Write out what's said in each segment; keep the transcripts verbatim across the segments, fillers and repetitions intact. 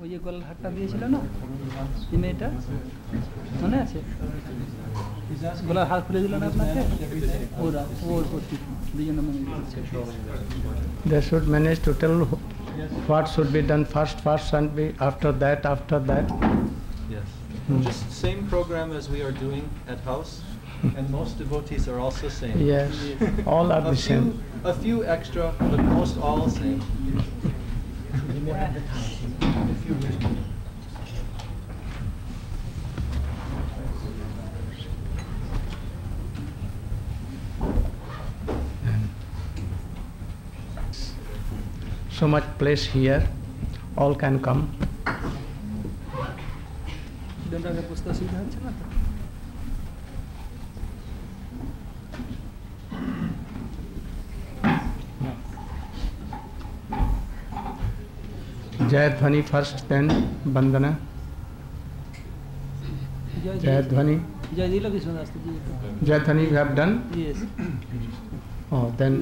ওই যে গলার হারটা দিয়েছিল না এই মেয়েটা মনে আছে গলার হার খুলে দিল না আপনাকে ওরা ওর প্রতি দুজনে মনে করছে they should manage to tell what should be done first first and be after that after that yes hmm. just same program as we are doing at house and most devotees are also same yes all are the few, same a few extra but most all same so much place here all can come Jai Dhwani first, then Bandana. Jai Dhwani. Jai Dhwani you have done? Yes. Oh, then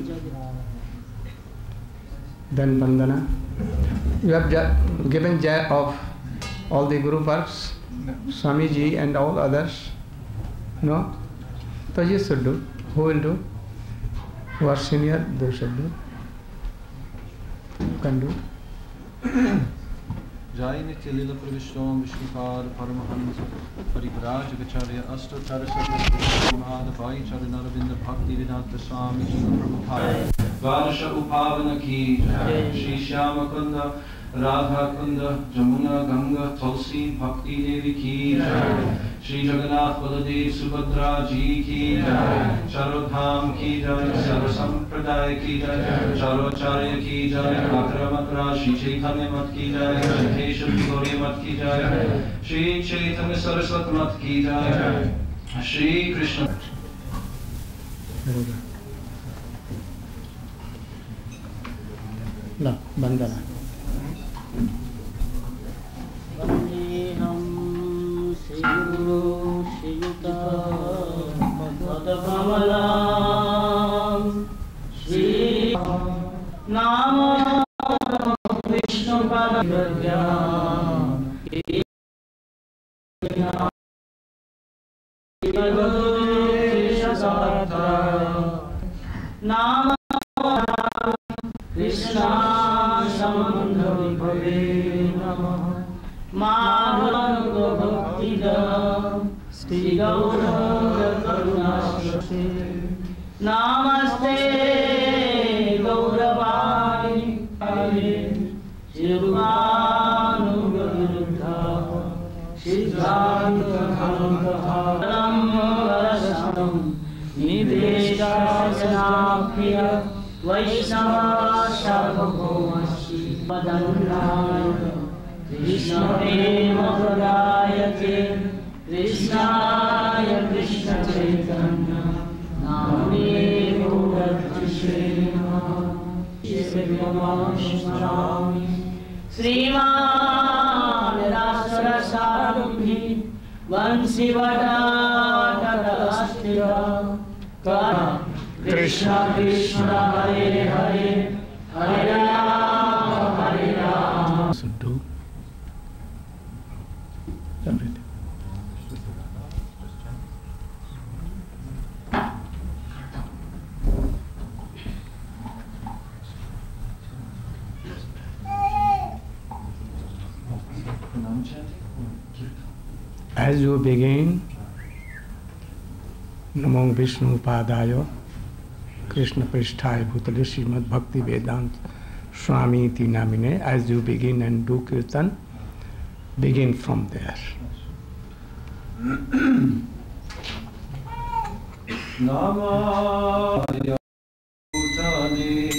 then Bandana. You have given Jai of all the Guru Parks, Swamiji and all others. No? So you should do. Who will do? Who are senior, they should do. You can do. Jai Nitya Lila Pravishtam Vishnupad Paramahans Parivraj Acharya Ashtottara Sarvasvati Mahadavai Charanaravinda Bhakti Vedanta Swami Jiva Prabhupada Varasha Upavana Ki Shri Shyama Kunda Radha Kunda Jamuna Ganga Tulsi Bhakti Devi Ki Shri Jagannath Baladev Subhadra Ji Ki Charodham Ki Jai Sarva Sampradaya Ki Jai Charocharya Ki Jai Makra Makra Shri Chaitanya Mat Ki Jai Shri Keshav Gauri Mat Ki Jai Shri Chaitanya Saraswat Mat Ki Jai Shri Krishna La Bandana. Vandeham Sri Guru Sri Yuta Padakamalam Sri Nama Vishnu Padagya Nama Krishna Samandha Vibhave Namah Madhava Bhaktida Sri Gauranga Karunashri Namaste Gauravani Shirvanu Gaviruddha Siddhanta Haram Varasam Nideshasanapriya Vaishnava Sarvabhaumashri Padannaya Krishna Prema Pradayate Krishnaya Krishna Chaitanya Namane Gauravashrema Shivamashtrami Sriman Rasarasarabhi Vansivada Tadastira Kara Krishna Krishna Hare Hare Hare Rama Hare Rama Should do everything. As you begin, Namo Vishnu Padaya Krishna Prishthaya Bhutale Srimad Bhakti Vedanta Swami Iti Namine, as you begin and do Kirtan, begin from there. Namaya Bhutale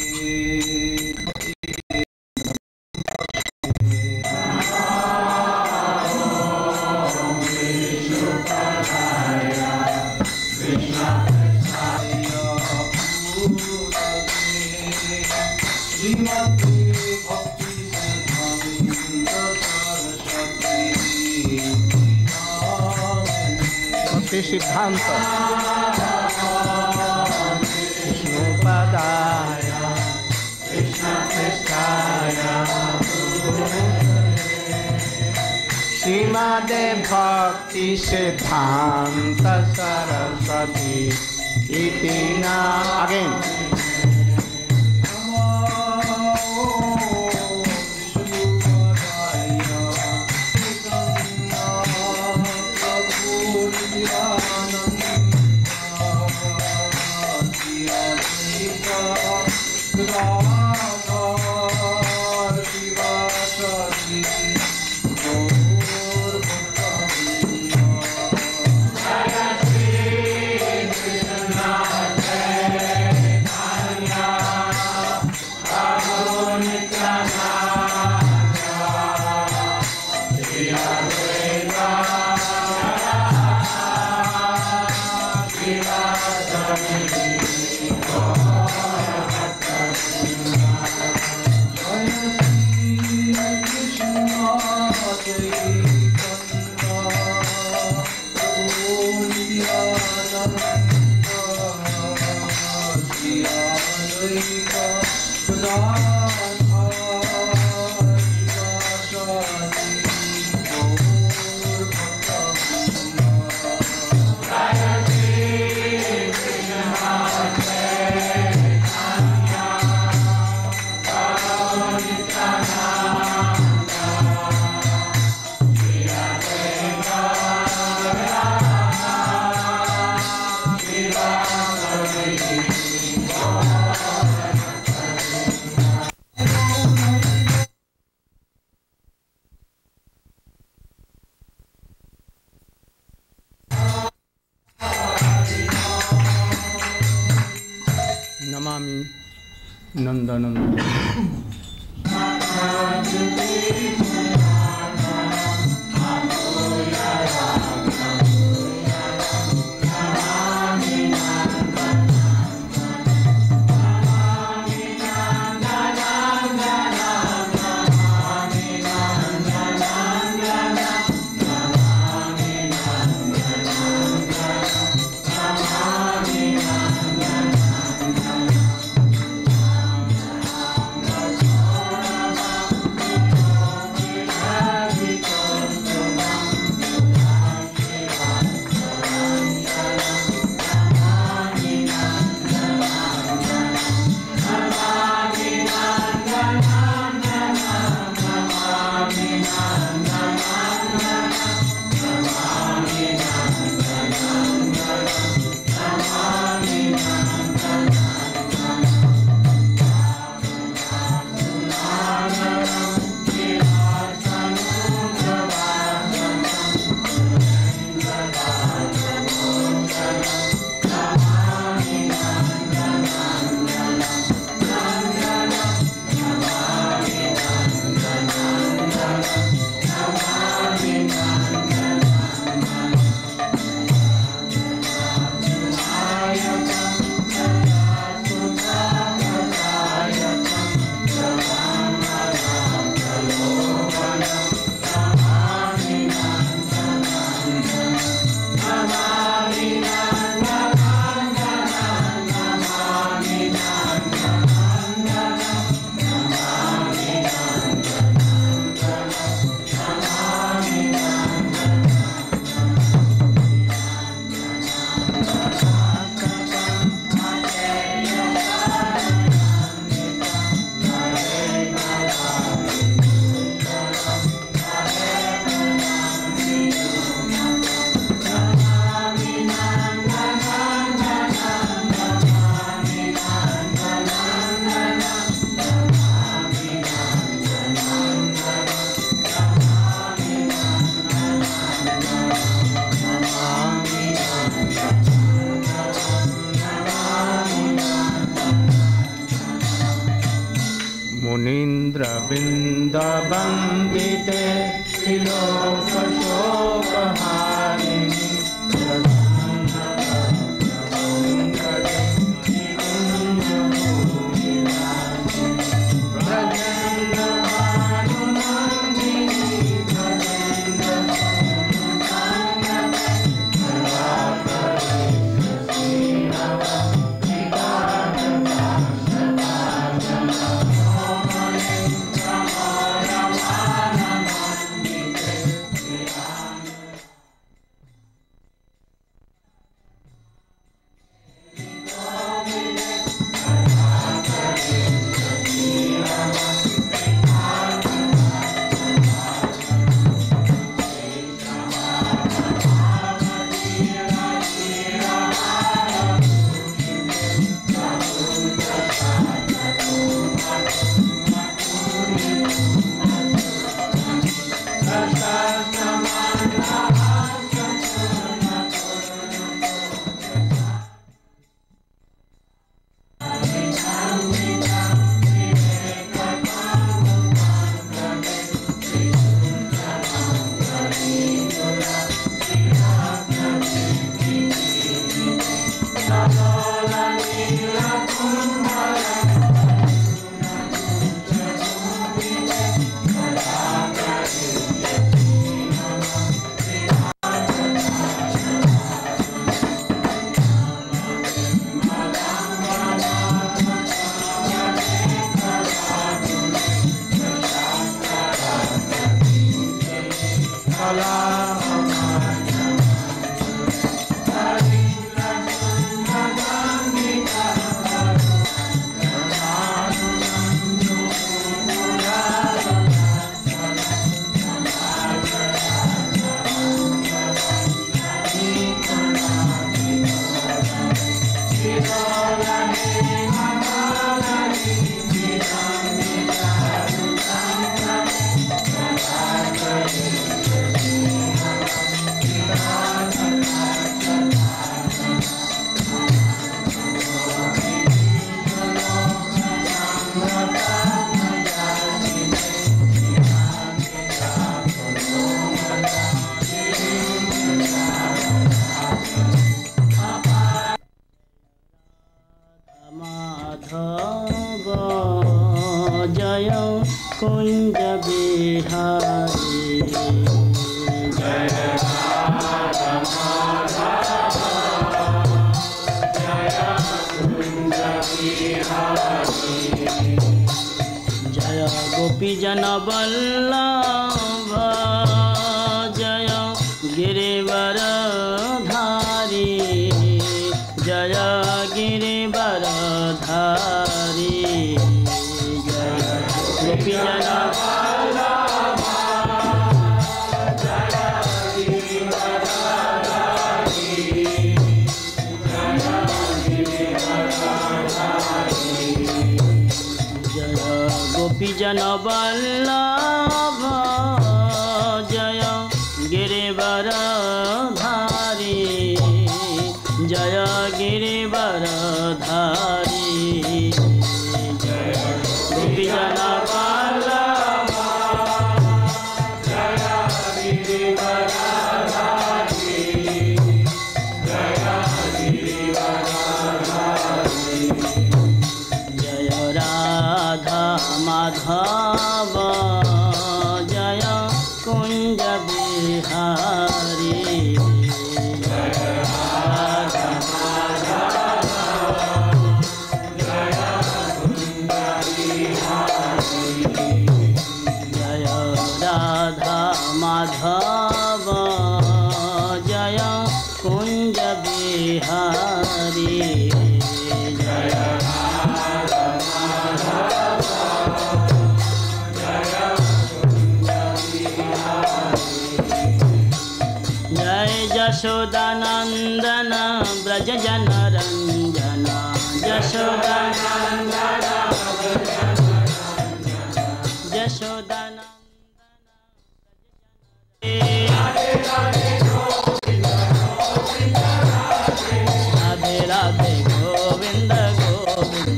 Siddhanta Vishnu Padaya Krishna Prishthaya श्रीमदे भक्ति सिद्धांत सरस्वती इति ना again Namami Nandanandan मुनीन्द्र बिंदवंदिते त्रिलोक शोकहारिणी बिहारी जय राधा माधव जय कुंज बिहारी जय गोपी जन वल्लभ जय गिरिवर धारी जय गिरिवर धारी जय गोपी जन वल्लभ जय गिरिवर धारी जय गिरिवर धारी जय गोपी जन वल्लभ जय गिरिवर धारी जय गिरिवर धारी जय गोपी जन वल्लभ जय गिरिवर धारी जय गिरिवर धारी जय राधा माधव जय कुंज बिहारी जय राधा माधव जय कुंज बिहारी जय राधा माधव जय कुंज बिहारी जय राधा माधव जय यशोदानंदन ब्रज जन रंजन यशोदानंदन यशोदानंदन राधे राधे गोविंद गोविंद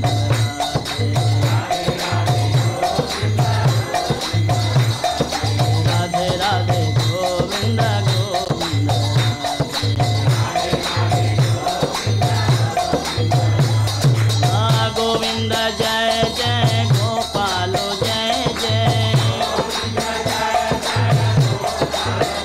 राधे राधे गोविंद गोविंद गोविंद जय जय गोपालो जय जय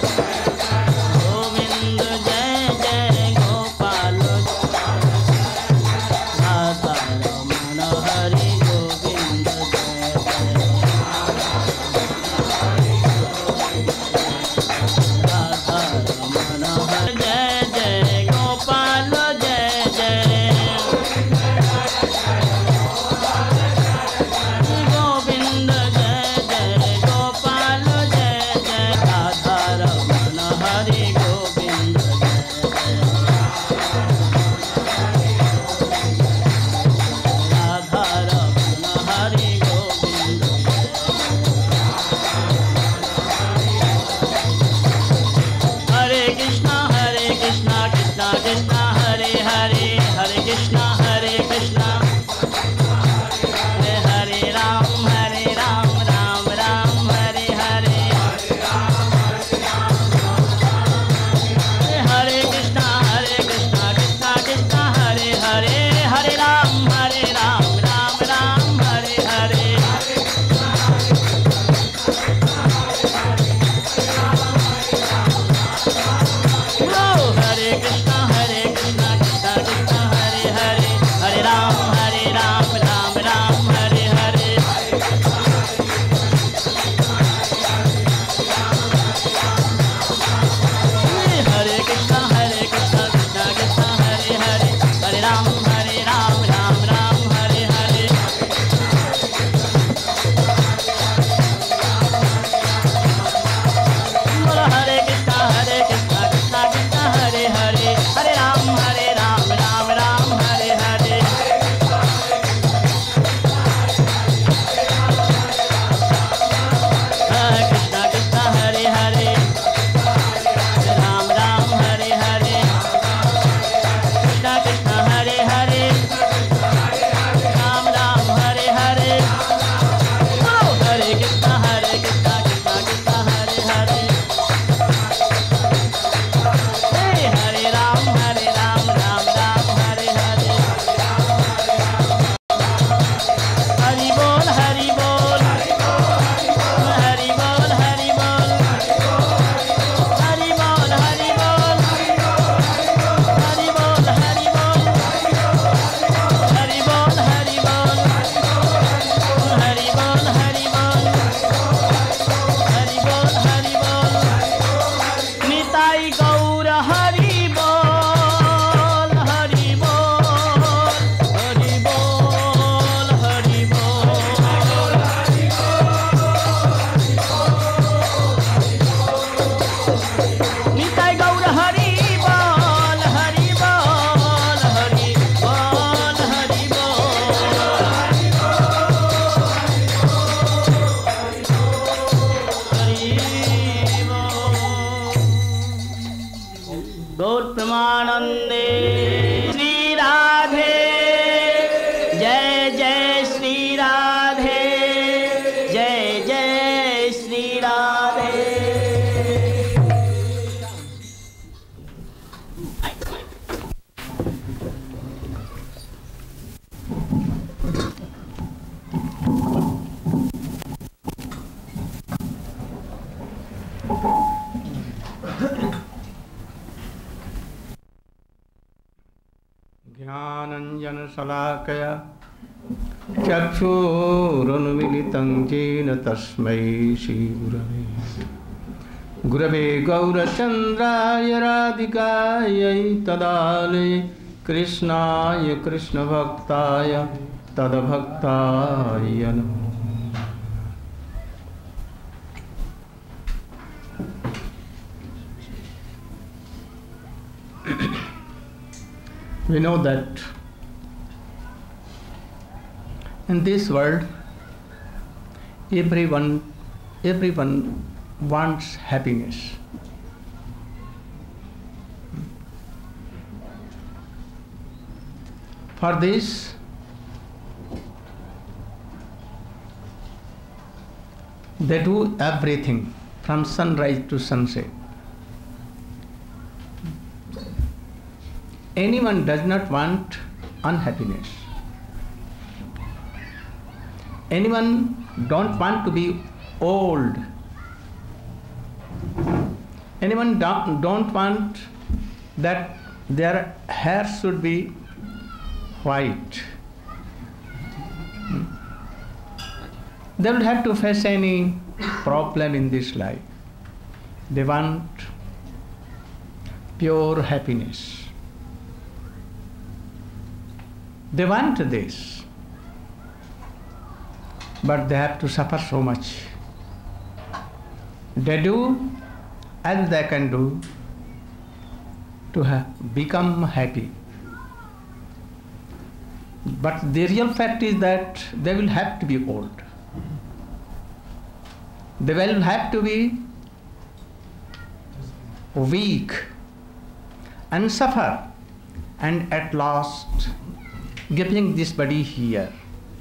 गौर प्रमानंदे श्री राधे जय जय श्री राधे जय जय श्री राधे। ज्ञानंजन शलाकया चक्षुरुन्मीलितं येन तस्मै श्रीगुरवे गुरवे गौरचन्द्राय राधिकायै तदालये कृष्णाय कृष्णभक्ताय तद्भक्ताय नमः। We know that in this world, everyone, everyone wants happiness. For this, they do everything from sunrise to sunset. Anyone does not want unhappiness. Anyone don't want to be old. Anyone don't, don't want that their hair should be white. They will have to face any problem in this life. They want pure happiness. They want this, but they have to suffer so much. They do as they can do to have become happy. But the real fact is that they will have to be old. They will have to be weak and suffer, and at last giving this body here.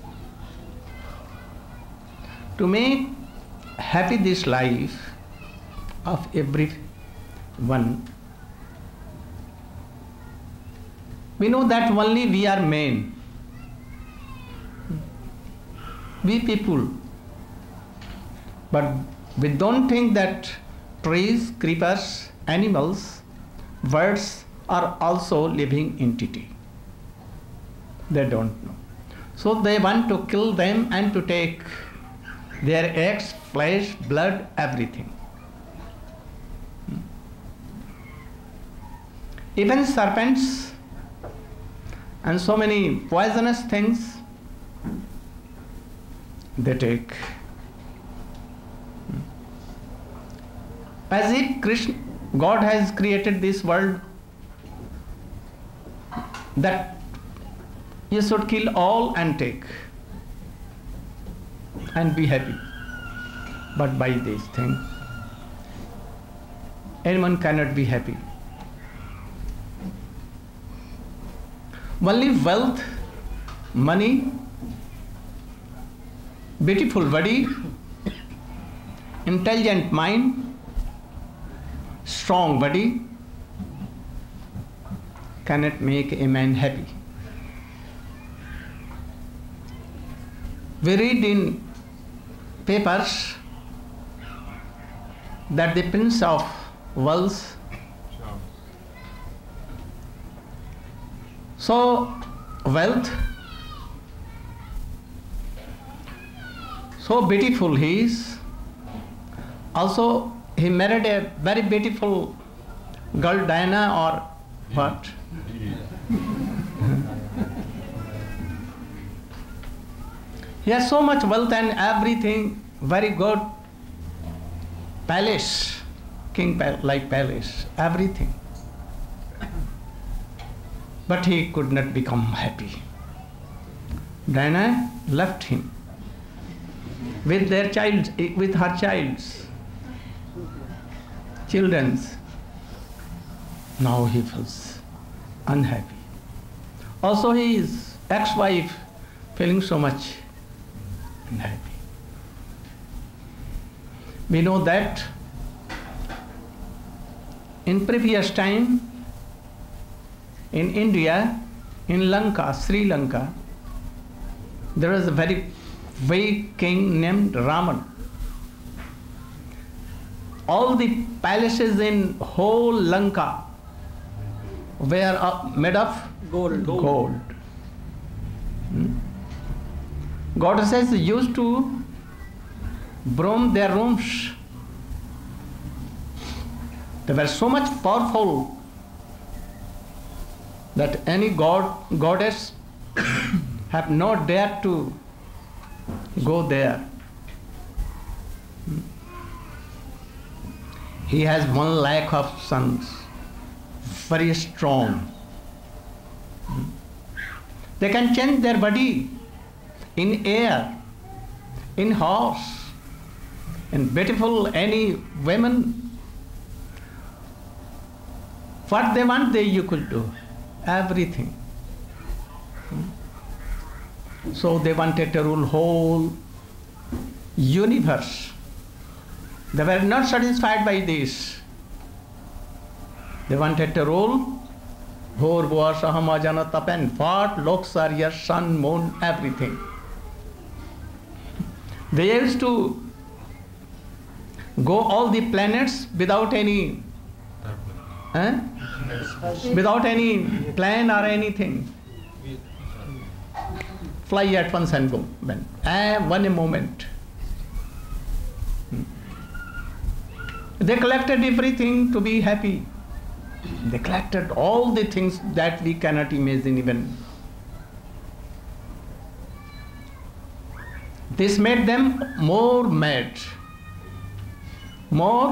To make happy this life of everyone, we know that only we are men. We people. But we don't think that trees, creepers, animals, birds are also living entity. They don't know. So they want to kill them and to take their eggs, flesh, blood, everything. Even serpents and so many poisonous things they take. As if Krishna, God has created this world that you should kill all and take and be happy. But by these things, anyone cannot be happy. Only wealth, money, beautiful body, intelligent mind, strong body cannot make a man happy. We read in papers that the Prince of Wales, so wealth, so beautiful he is. Also, he married a very beautiful girl, Diana, or what? He has so much wealth and everything, very good palace, king pal- like palace, everything. But he could not become happy. Diana left him with their child, with her childs. children's. Now he feels unhappy. Also his ex-wife feeling so much unhappy. We know that in previous time in India, in Lanka, Sri Lanka, there was a very weak king named Raman. All the palaces in whole Lanka were uh, made of Gold. gold. Hmm? Goddesses used to broom their rooms. They were so much powerful that any god goddess have not dared to go there. He has one lakh of sons, very strong. They can change their body in air, in horse, in beautiful any women. What they want, they you could do. Everything. So they wanted to rule whole universe. They were not satisfied by this. They wanted to rule Bhurva Sahamajana Tapan, what looks are your sun, moon, everything. They used to go all the planets without any eh? without any plan or anything. Fly at once and go. When, eh, one moment. They collected everything to be happy. They collected all the things that we cannot imagine even. This made them more mad, more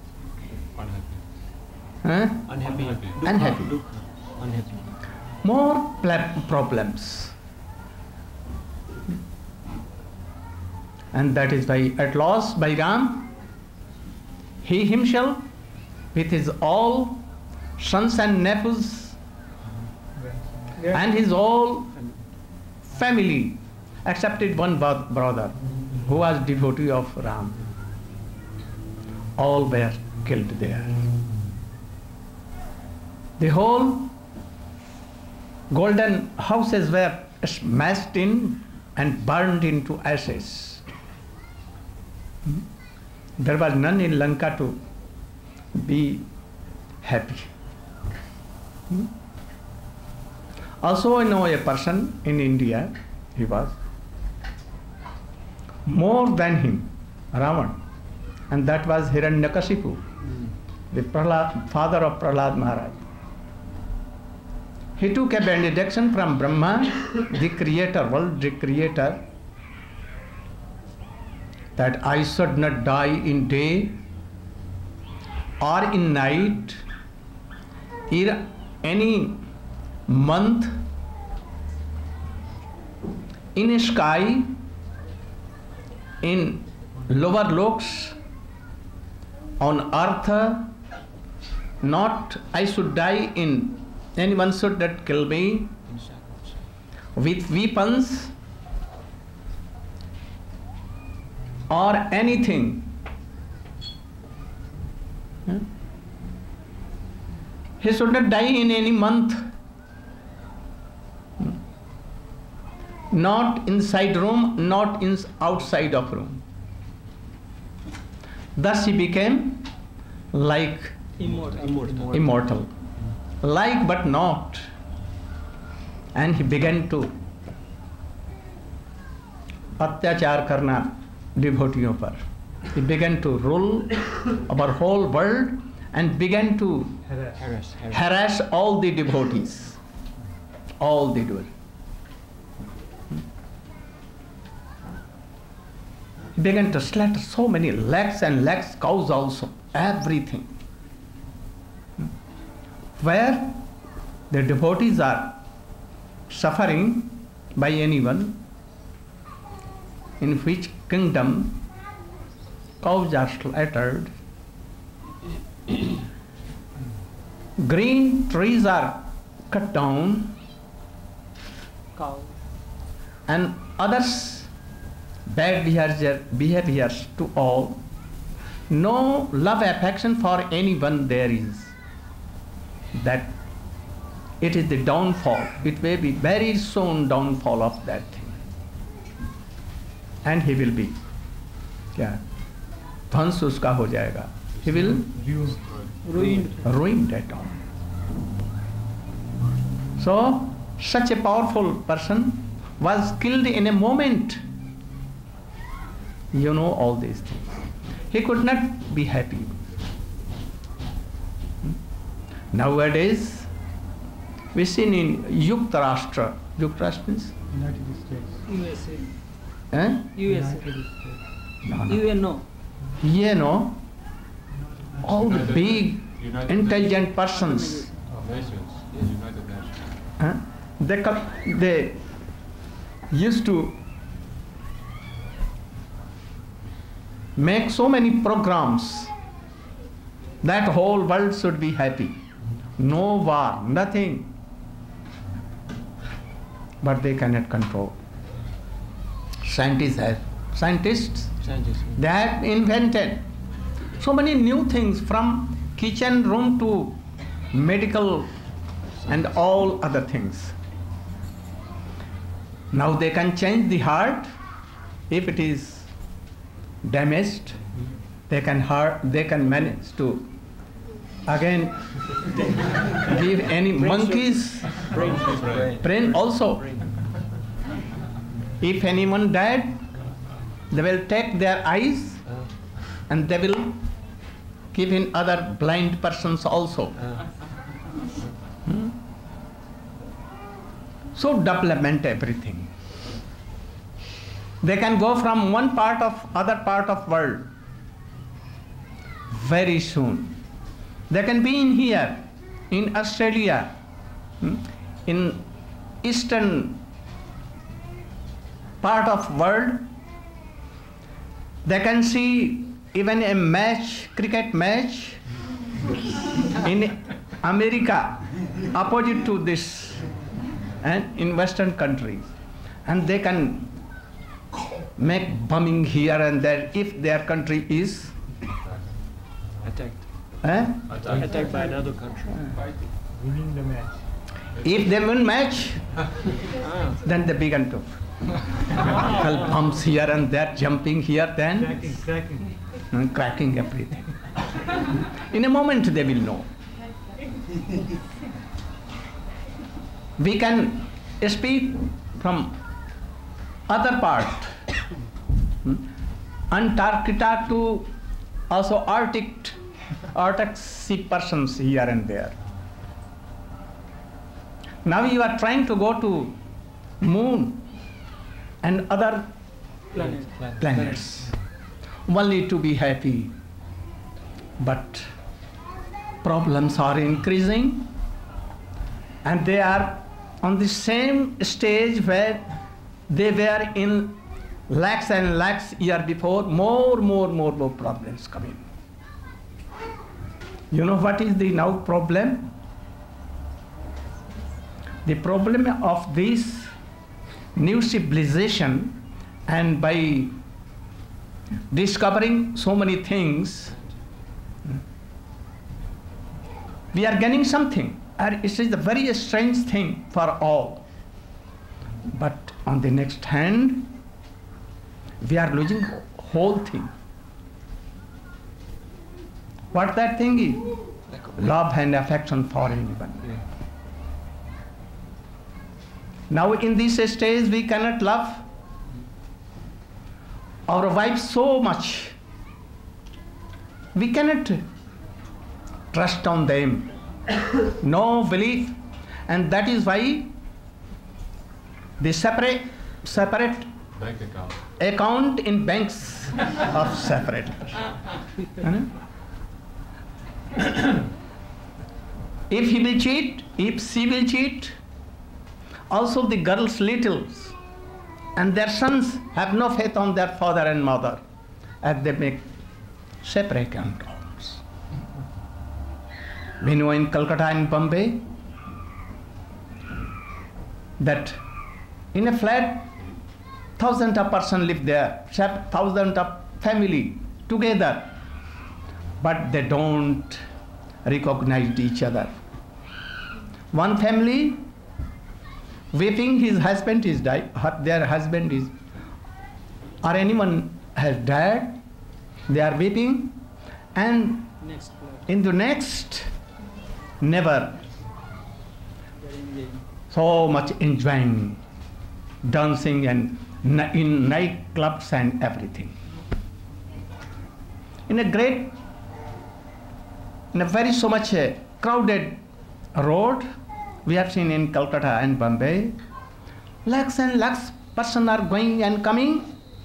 huh? Unhappy. unhappy, Unhappy. more pla- problems. And that is why at last by Ram, he himself with his all sons and nephews and his whole family accepted one bro- brother who was devotee of Ram. All were killed there. The whole golden houses were smashed in and burned into ashes. There was none in Lanka to be happy. Also I know a person in India, he was more than him, Ravan, and that was Hiranyakashipu, the Prahlad, father of Prahlad Maharaj. He took a benediction from Brahma, the creator, world the creator, that I should not die in day or in night, in any month, in a sky, in lower looks, on earth, not I should die in, anyone should not kill me with weapons or anything. Hmm? He should not die in any month, not inside room, not in outside of room. Thus he became like Immortal. Immortal. immortal, like but not. And he began to अत्याचार करना devotees पर. He began to rule our whole world and began to Harass. Harass. harass all the devotees. All the devotees. He began to slaughter so many lakhs and lakhs cows also, everything. Where the devotees are suffering by anyone, in which kingdom cows are slaughtered, green trees are cut down, Cow. and others bad behavior, behaviors to all. No love affection for anyone there is. That it is the downfall. It may be very soon downfall of that thing. And he will be क्या ध्वंस उसका हो जाएगा. He will Ruined. ruined at all. So such a powerful person was killed in a moment. You know all these things. He could not be happy. Nowadays, we see in Yukta Rashtra. Yukta Rashtra means? United States. U S A. Eh? U S United States. A. No, no. U N O. You know, all the big, United intelligent persons, Nations. Yes, United Nations. huh? they, co- they used to make so many programs that whole world should be happy. No war, nothing. But they cannot control. Scientists have, scientists, Scientists. they have invented so many new things from kitchen room to medical and all other things. Now they can change the heart if it is damaged. They can heart, they can manage to again give any monkeys Brain. brain also. If anyone died, they will take their eyes and they will give in other blind persons also. Hmm? So development everything. They can go from one part of other part of world very soon. They can be in here, in Australia, hmm, in eastern part of world. They can see even a match, cricket match in America, opposite to this, and in Western countries. And they can make bombing here and there if their country is Attacked. eh? Attacked by another country. Winning the match. If they win match, then they begin to well, bumps here and there, jumping here, then Cracking, cracking. and cracking everything. In a moment they will know. We can speak from other part, hmm, Antarctica to also Arctic, Arctic sea persons here and there. Now you are trying to go to moon and other Planet. planets only to be happy, but problems are increasing and they are on the same stage where they were in lakhs and lakhs year before. More, more, more, more problems coming. You know what is the now problem? The problem of this new civilization, and by discovering so many things, we are gaining something. And it is a very strange thing for all. But on the next hand, we are losing whole thing. What that thing is? Love and affection for anyone. Now in this stage we cannot love our wife so much. We cannot trust on them. No belief. And that is why they separate separate Bank account. account in banks of separate. If he will cheat, if she will cheat, also the girls littles and their sons have no faith on their father and mother, and they make separate accounts. We know in Calcutta and Bombay that in a flat, thousands of persons live there, thousands of family together, but they don't recognize each other. One family weeping, his husband is died, their husband is, or anyone has died, they are weeping, and Next floor. in the next, never Very enjoying. so much enjoying, dancing and ni- in nightclubs and everything. In a great, in a very so much uh, crowded road, we have seen in Calcutta and Bombay, lakhs and lakhs person are going and coming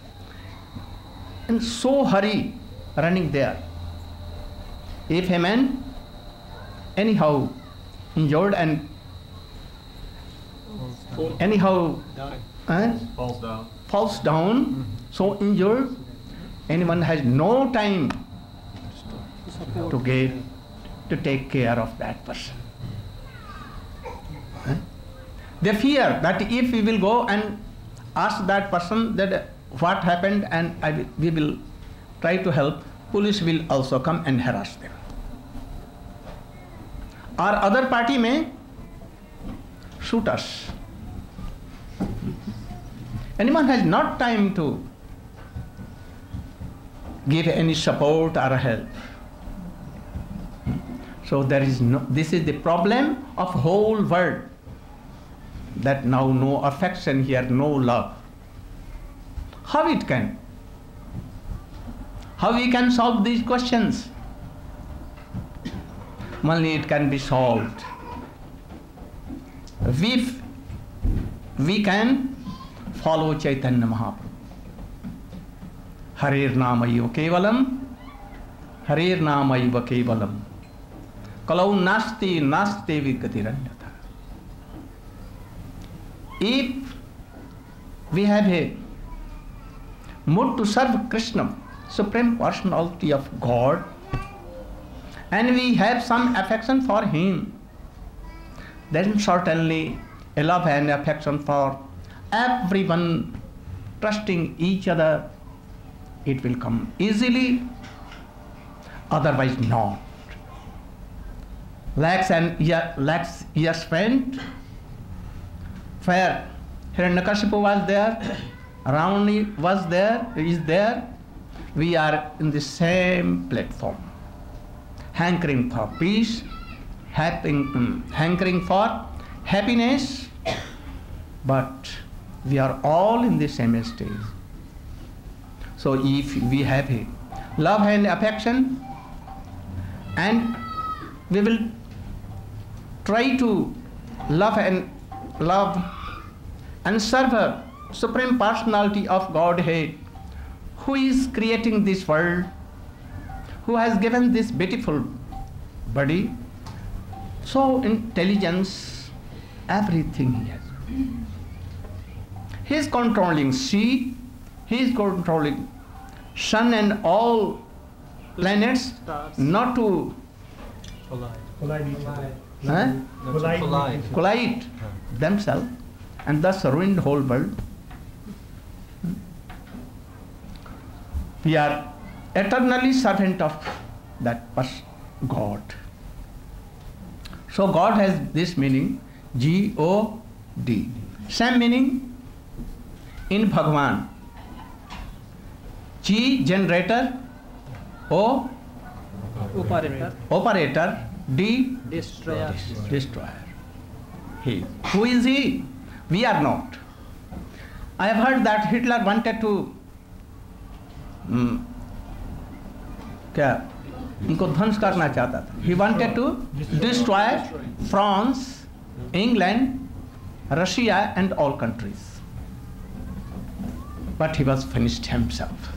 in so hurry, running there. If a man anyhow injured and anyhow uh, Falls down. falls down, so injured, anyone has no time Support. to give, to take care of that person. Huh? They fear that if we will go and ask that person that what happened and I will, we will try to help, police will also come and harass them. Or other party may shoot us. Anyone has not time to give any support or help. So there is no, this is the problem of whole world, that now no affection here, no love. How it can? How we can solve these questions? Only it can be solved if we can follow Chaitanya Mahaprabhu. Harir Namayva Kevalam, Harir Namayva Kevalam. Kalau nasti nasti vikatiranyata. If we have a mood to serve Krishna, Supreme Personality of God, and we have some affection for Him, then certainly a love and affection for everyone, trusting each other, it will come easily, otherwise not. Lakhs and year, lakhs years spent, where Hiranyakashipu was there, Ravana was there, is there, we are in the same platform, hankering for peace, hankering, hankering for happiness, but we are all in the same stage. So if we have a love and affection, and we will try to love and love and serve a Supreme Personality of Godhead, who is creating this world, who has given this beautiful body, so intelligence, everything he has. He is controlling sea, he is controlling sun and all planets, not to Collide. Collide each other. huh, Collide. Collide. with each other. collide themselves, and thus ruined whole world. We are eternally servant of that person, God. So God has this meaning, G O D. Same meaning in Bhagavan. G, generator, O, Operator, operator, D, destroyer. destroyer. He. Who is he? We are not. I have heard that Hitler wanted to hmm, क्या उनको ध्वंस करना चाहता था. He wanted to destroy France, England, Russia and all countries. But he was finished himself.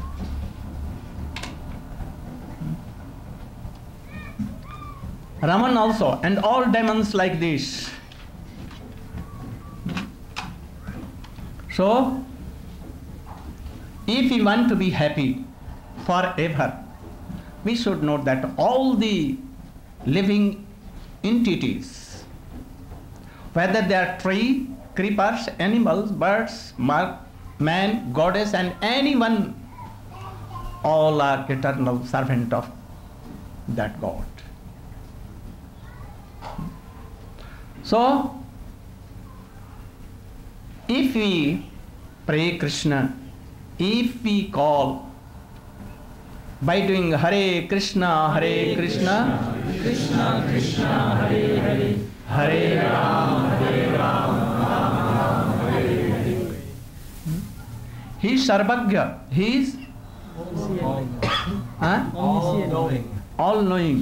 Raman also, and all demons like this. So, if we want to be happy forever, we should know that all the living entities, whether they are tree, creepers, animals, birds, man, goddess, and anyone, all are eternal servant of that God. So, if we pray Krishna, if we call by doing Hare Krishna, Hare Krishna, Krishna Krishna, Hare Hare, Hare Ram, Hare Ram, Ram Ram, Hare Hare. He is Sarvagya, he is huh? All knowing. all knowing.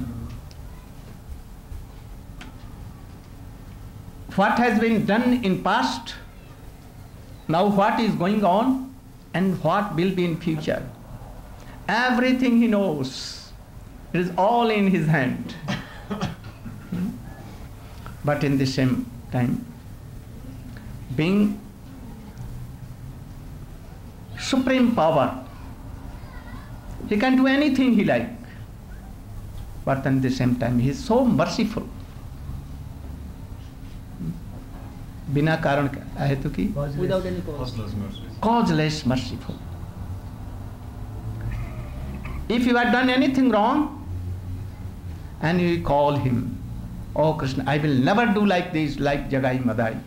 What has been done in past, now what is going on, and what will be in future. Everything he knows. It is all in his hand. But in the same time, being supreme power, he can do anything he likes. But at the same time, he is so merciful. बिना कारण का हेतु की Without any cause. causeless merciful. If you have done anything wrong and you call him, oh Krishna, I will never do like this, like Jagai Madai.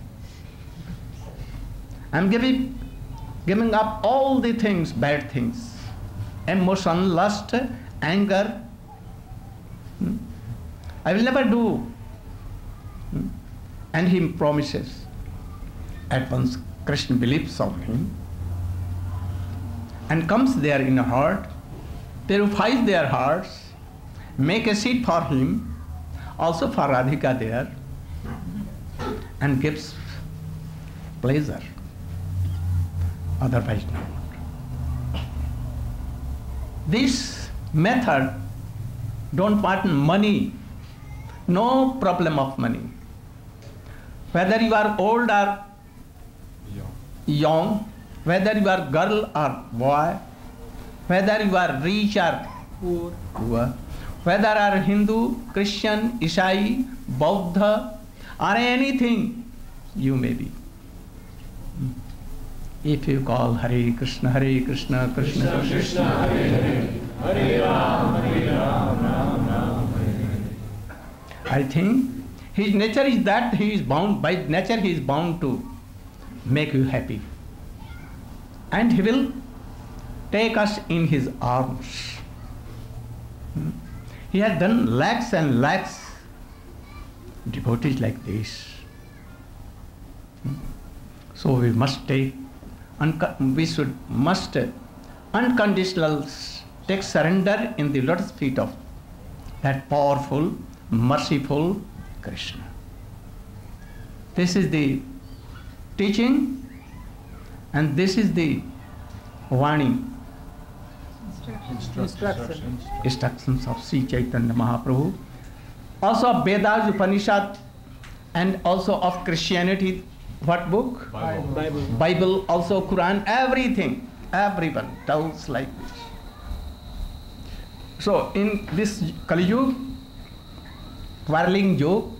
I am giving, giving up all the things, bad things, emotion, lust, anger. Hmm? I will never do. Hmm? And he promises. At once Krishna believes on him and comes there in a heart, purifies their hearts, make a seat for him, also for Radhika there, and gives pleasure. Otherwise not. This method don't want money, no problem of money. Whether you are old or young, whether you are girl or boy, whether you are rich or Poor. poor, whether you are Hindu, Christian, Isai, Buddha, or anything you may be. If you call Hare Krishna, Hare Krishna, Krishna Krishna, Krishna Hare Hare, Hare Ram, Hare Ram, Ram Ram, Hare Hare. I think his nature is that he is bound, by nature he is bound to make you happy. And he will take us in his arms. Hmm? He has done lakhs and lakhs devotees like this. Hmm? So we must take, unco- we should must unconditional take surrender in the lotus feet of that powerful, merciful Krishna. This is the teaching and this is the Vani, Instruction. instructions of Sri Chaitanya Mahaprabhu. Also of Vedas, Upanishad, and also of Christianity. What book? Bible. Bible. Bible, also Quran, everything. Everyone tells like this. So in this Kali Yuga, quarreling Yuga,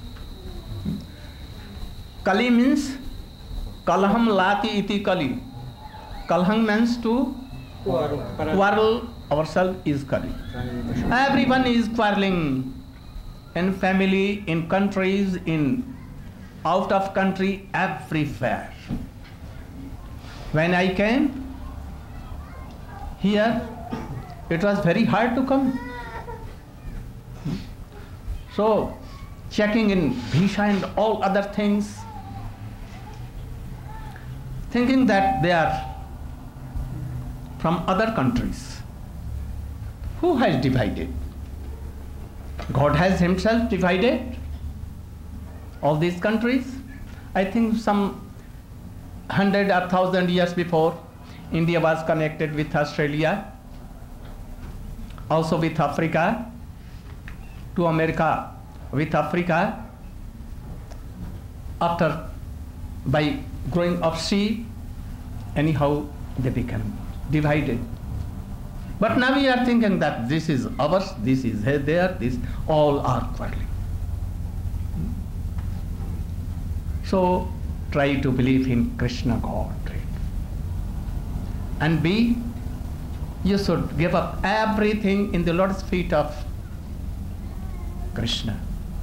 Kali means Kalham Lati iti Kali. Kalham means to quarrel ourselves is Kali. Everyone is quarreling in family, in countries, in out of country, everywhere. When I came here, it was very hard to come. So, checking in Bhisha and all other things, thinking that they are from other countries. Who has divided? God has himself divided all these countries. I think some hundred or thousand years before, India was connected with Australia, also with Africa, to America with Africa. After, by growing up sea, anyhow they become divided. But now we are thinking that this is ours, this is there, this, all are quarreling. So try to believe in Krishna God. And B, you should give up everything in the lotus feet of Krishna.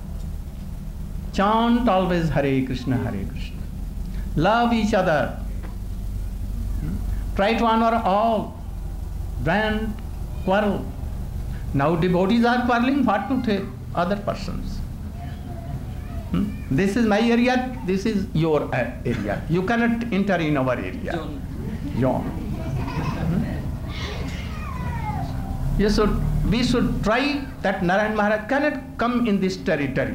Chant always Hare Krishna, Hare Krishna. Love each other. Try to honor all. Don't quarrel. Now devotees are quarreling, what to take other persons? Hmm? This is my area, this is your uh, area. You cannot enter in our area. Your. Hmm? You should, we should try that Narayan Maharaj cannot come in this territory.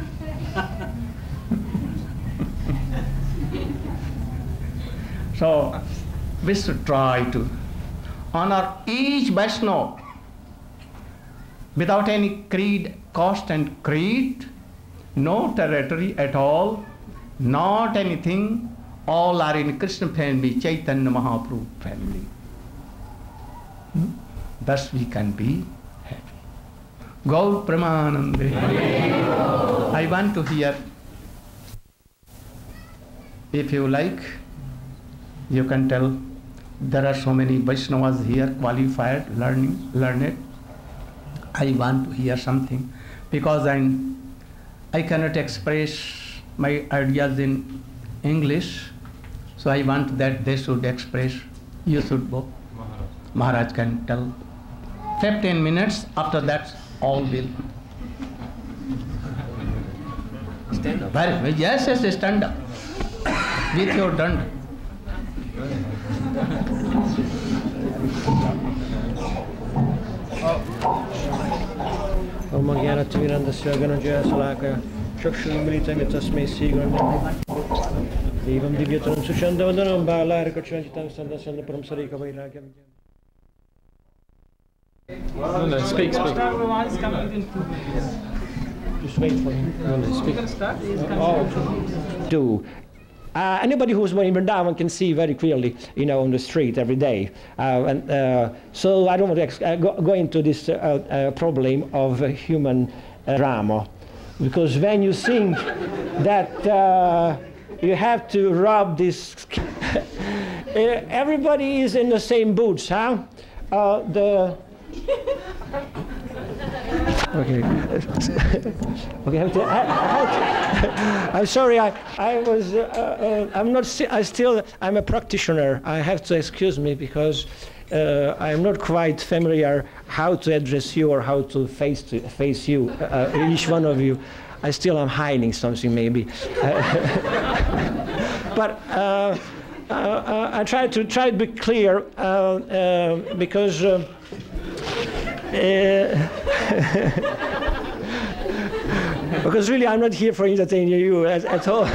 So we should try to honor each Vaishnava without any creed, caste and creed, no territory at all, not anything, all are in Krishna family, Chaitanya Mahaprabhu family. Hmm? Thus we can be happy. Gaur Pramanande. I want to hear, if you like, you can tell. There are so many Vaishnavas here, qualified, learning, learned. I want to hear something because I'm, I cannot express my ideas in English, so I want that they should express. You should go. Maharaj, Maharaj can tell. Fifteen minutes. After that, all will. Stand up. Very, yes, yes, stand up with your danda. Om Gyanatirandasya Ganajaya Salakaya Chakshurmilitam Tasmai Sigram Devam Divyatam Sushandavanam Balarikachanjitam Sandasana Paramsarika Vairagam. No, no, speak, speak. Just wait for him. No, no, speak. Oh, do. Uh, anybody who's in Vrindavan can see very clearly, you know, on the street every day. Uh, and uh, so I don't want to ex uh, go, go into this uh, uh, problem of uh, human uh, drama, because when you think that uh, you have to rub this, everybody is in the same boots, huh? Uh, the Okay. Okay. I have to, I, I, I'm sorry. I I was. Uh, uh, I'm not. I still. I'm a practitioner. I have to excuse me because uh, I'm not quite familiar how to address you or how to face to face you, uh, each one of you. I still am hiding something maybe. But uh, uh, uh, I try to try to be clear uh, uh, because. Uh, Uh, because really I'm not here for entertaining you at, at all.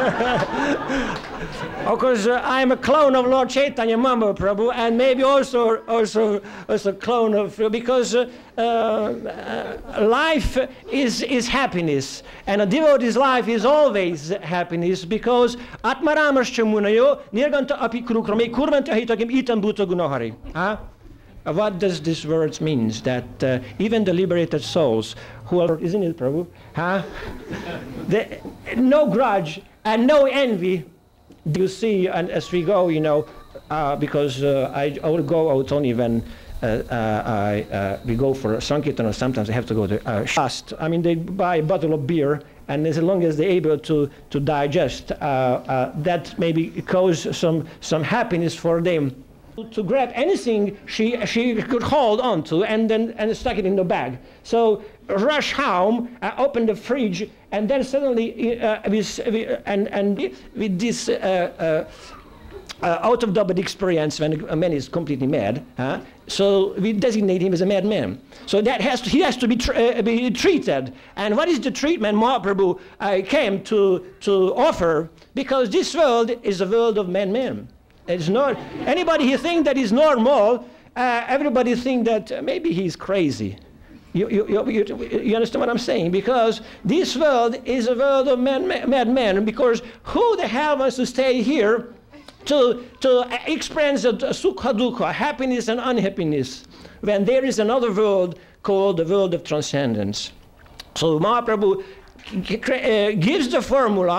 Because uh, I'm a clone of Lord Chaitanya Mahaprabhu, and maybe also also also clone of, because uh, uh, life is is happiness, and a devotee's life is always happiness, because Atmaramascha Munayo Nirganta api Kurukrame Kurvanta Hitakim Itam Bhuta Gunahari. What does this word mean? That uh, even the liberated souls who are, isn't it, Prabhu? Huh? The, no grudge and no envy. You see, and as we go, you know, uh, because uh, I, I will go out only when uh, uh, I, uh, we go for Sankirtan, or sometimes I have to go to uh, Shast. I mean, they buy a bottle of beer, and as long as they're able to, to digest, uh, uh, that maybe cause some, some happiness for them. To grab anything she she could hold on to, and then and stuck it in the bag. So rush home, uh, open the fridge, and then suddenly uh, with, and and with this uh, uh, uh, out of the body experience, when a man is completely mad, huh? So we designate him as a madman. So that has to, he has to be, tr uh, be treated. And what is the treatment Mahaprabhu uh, came to to offer? Because this world is a world of madmen. It's not, anybody who thinks that is normal, uh, everybody thinks that uh, maybe he's crazy. You, you, you, you understand what I'm saying? Because this world is a world of madmen, mad men, because who the hell wants to stay here to, to experience the sukha dukkha, happiness and unhappiness, when there is another world called the world of transcendence? So Mahaprabhu uh, gives the formula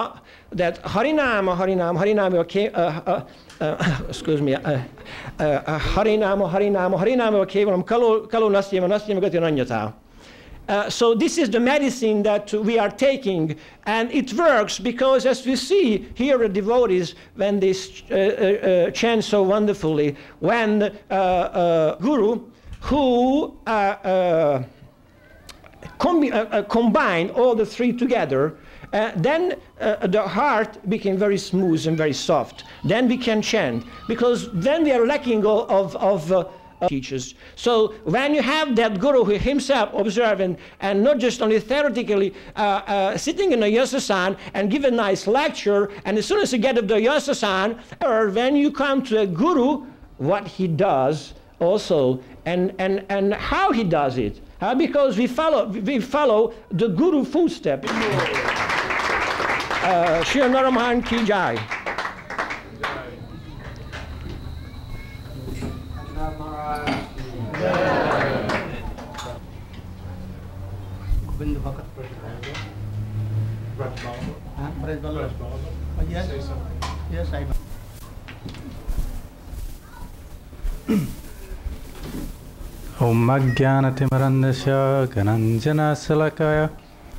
that Harinama, Harinama, Harinama, okay, uh, uh, uh, excuse me, uh, uh, Harinama, Harinama, Harinama, Kevalam, Kalu, Kalu Nasyama, Nasyama Gati Nanyata. Uh, so this is the medicine that we are taking, and it works because, as we see here, the devotees, when they uh, uh, chant so wonderfully, when uh, uh, Guru, who uh, uh, combi uh, uh, combine all the three together, uh, then uh, the heart became very smooth and very soft. Then we can chant, because then we are lacking of, of, of uh, teachers. So when you have that Guru who himself observing, and not just only theoretically uh, uh, sitting in a yasasan and give a nice lecture, and as soon as you get up the yasasan, or when you come to a Guru, what he does also, and, and, and how he does it. Uh, because we follow, we follow the Guru footsteps. uh, Shri Naraman Ki Jai. Govinda Bhagat. Yes, yes, I. Om Ajnanatimirandasya Gananjana Salakaya.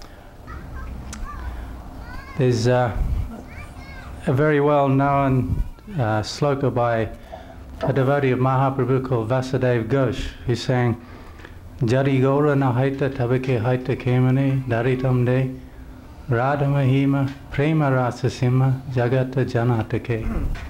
There's uh, a very well known uh, sloka by a devotee of Mahaprabhu called Vasudev Ghosh, who's saying, Jari Gaura Nahaita Tabake Haita Kemane Daritam De Radha Mahima Prema Rasa Simha Jagata Janatake.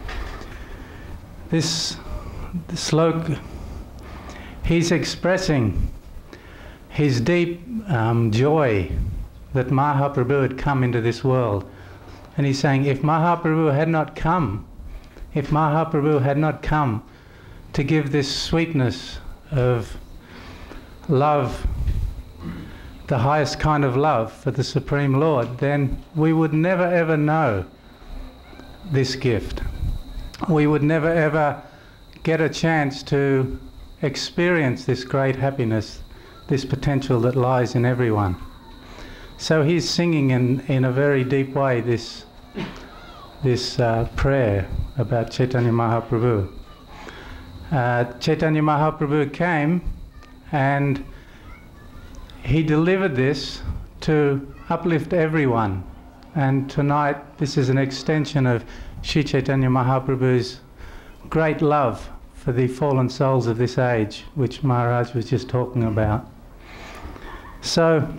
This, this sloka, he's expressing his deep um, joy that Mahaprabhu had come into this world. And he's saying, if Mahaprabhu had not come, if Mahaprabhu had not come to give this sweetness of love, the highest kind of love for the Supreme Lord, then we would never ever know this gift. We would never ever get a chance to experience this great happiness, this potential that lies in everyone. So he's singing in, in a very deep way this, this uh, prayer about Chaitanya Mahaprabhu. Uh, Chaitanya Mahaprabhu came and he delivered this to uplift everyone. And tonight this is an extension of Sri Chaitanya Mahaprabhu's great love for the fallen souls of this age, which Maharaj was just talking about. So,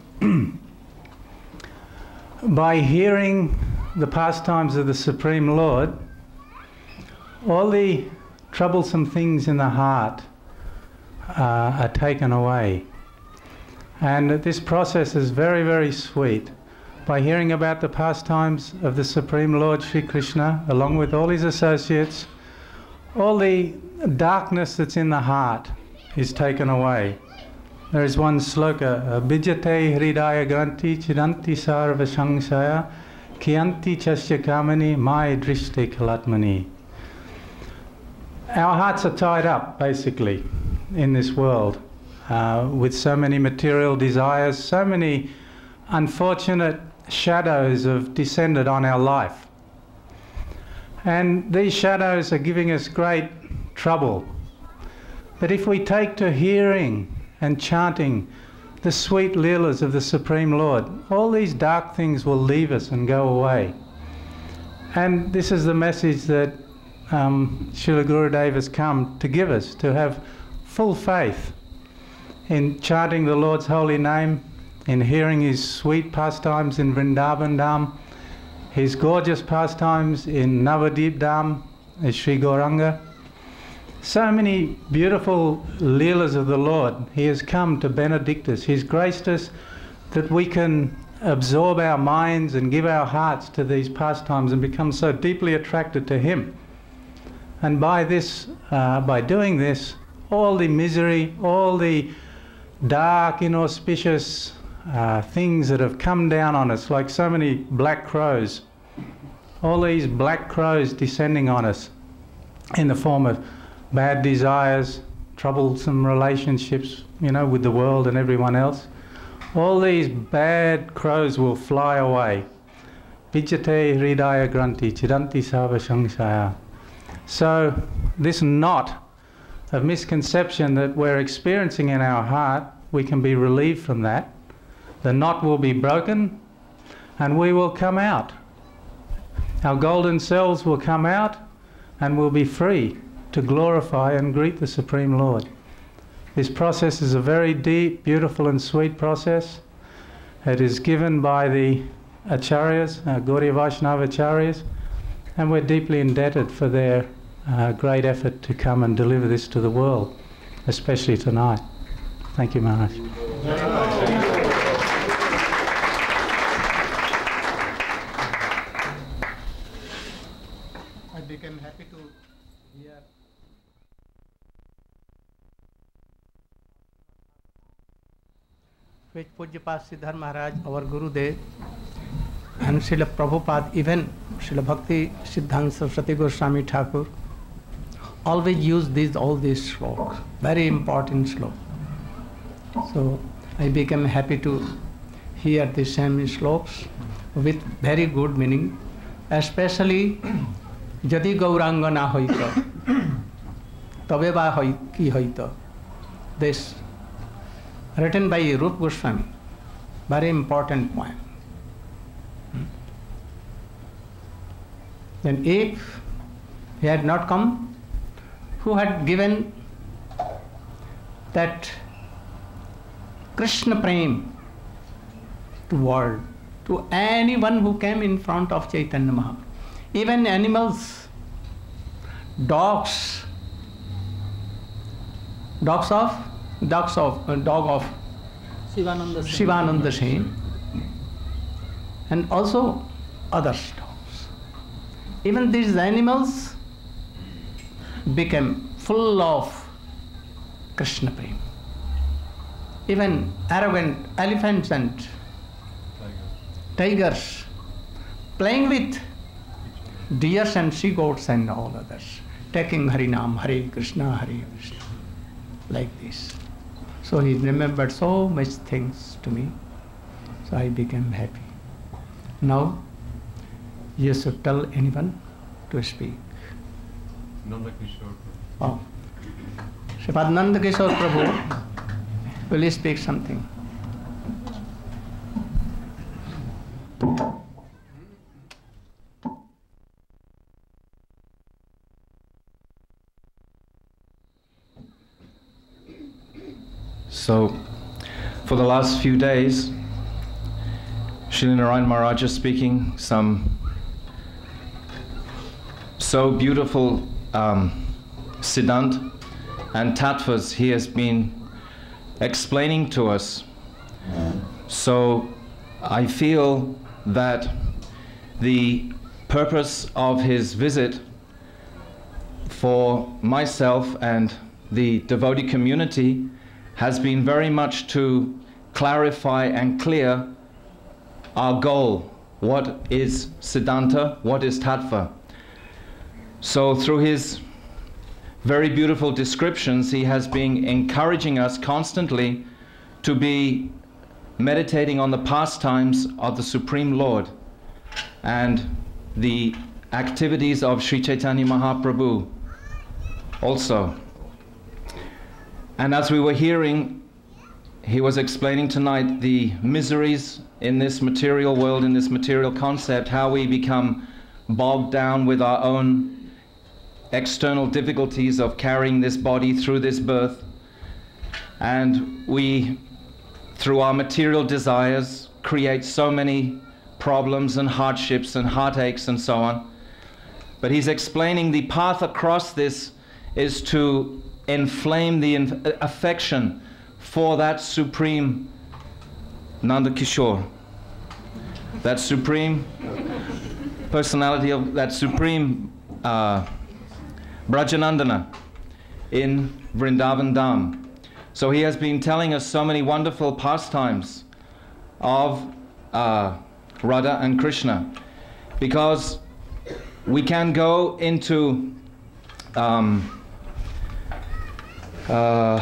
by hearing the pastimes of the Supreme Lord, all the troublesome things in the heart uh, are taken away. And this process is very, very sweet. By hearing about the pastimes of the Supreme Lord Sri Krishna, along with all his associates, all the darkness that's in the heart is taken away. There is one sloka, Bijate Hridaya Granti Chiranti Sarva Sangsaya Kyanti Chasya Kamani Mai Drishti Kalatmani. Our hearts are tied up, basically, in this world, uh, with so many material desires, so many unfortunate shadows have descended on our life. And these shadows are giving us great trouble. But if we take to hearing and chanting the sweet leelas of the Supreme Lord, all these dark things will leave us and go away. And this is the message that um, Srila Gurudev has come to give us, to have full faith in chanting the Lord's holy name, in hearing his sweet pastimes in Vrindavan Dham, his gorgeous pastimes in Navadip Dham, as Sri Gauranga. So many beautiful leelas of the Lord. He has come to benedict us. He's graced us that we can absorb our minds and give our hearts to these pastimes and become so deeply attracted to him. And by this, uh, by doing this, all the misery, all the dark, inauspicious uh, things that have come down on us, like so many black crows, all these black crows descending on us in the form of bad desires, troublesome relationships, you know, with the world and everyone else, all these bad crows will fly away Vijjate hridaya granti chidanti sarva samsaya. So this knot of misconception that we're experiencing in our heart, we can be relieved from that. The knot will be broken and we will come out. Our golden cells will come out and we'll be free to glorify and greet the Supreme Lord. This process is a very deep, beautiful and sweet process. It is given by the Acharyas, uh, Gaudiya Vaishnava Acharyas, and we're deeply indebted for their uh, great effort to come and deliver this to the world, especially tonight. Thank you, Maharaj. I became happy to hear which Pujyapada Siddhar Maharaj, our Gurudev, and Srila Prabhupada, even Srila Bhakti Siddhanta Saraswati Goswami Thakur, always use these all these slokas, very important slokas. So I became happy to hear the same slokas with very good meaning, especially Jadi Gauranga na hoita, Tabe ba hoi ki hoita. This written by Rupa Goswami, very important point. Then if he had not come, who had given that Krishna Prem to world, to anyone who came in front of Chaitanya Mahaprabhu, even animals, dogs, dogs of, dogs of, uh, dog of Shivananda Sen. Shivananda Sen, and also other dogs. Even these animals became full of Krishna Prem. Even arrogant elephants and tigers playing with deers and she goats and all others, taking Harinam, Hare Krishna, Hare Krishna, like this. So he remembered so much things to me. So I became happy. Now you should tell anyone to speak. Nanda Kishore. Oh, Sripad Nanda Kishore Prabhu, will you speak something? So, for the last few days, Srila Narayan Maharaj is speaking some so beautiful um, Siddhant and Tattvas he has been explaining to us. So, I feel that the purpose of his visit for myself and the devotee community has been very much to clarify and clear our goal. What is Siddhanta? What is Tattva? So through his very beautiful descriptions, he has been encouraging us constantly to be meditating on the pastimes of the Supreme Lord and the activities of Sri Chaitanya Mahaprabhu also. And as we were hearing, he was explaining tonight the miseries in this material world, in this material concept, how we become bogged down with our own external difficulties of carrying this body through this birth. And we, through our material desires, create so many problems and hardships and heartaches and so on. But he's explaining the path across this is to inflame the inf affection for that supreme Nanda Kishore, that supreme personality of that supreme uh, Brajanandana in Vrindavan Dham. So he has been telling us so many wonderful pastimes of uh, Radha and Krishna, because we can go into um, Uh,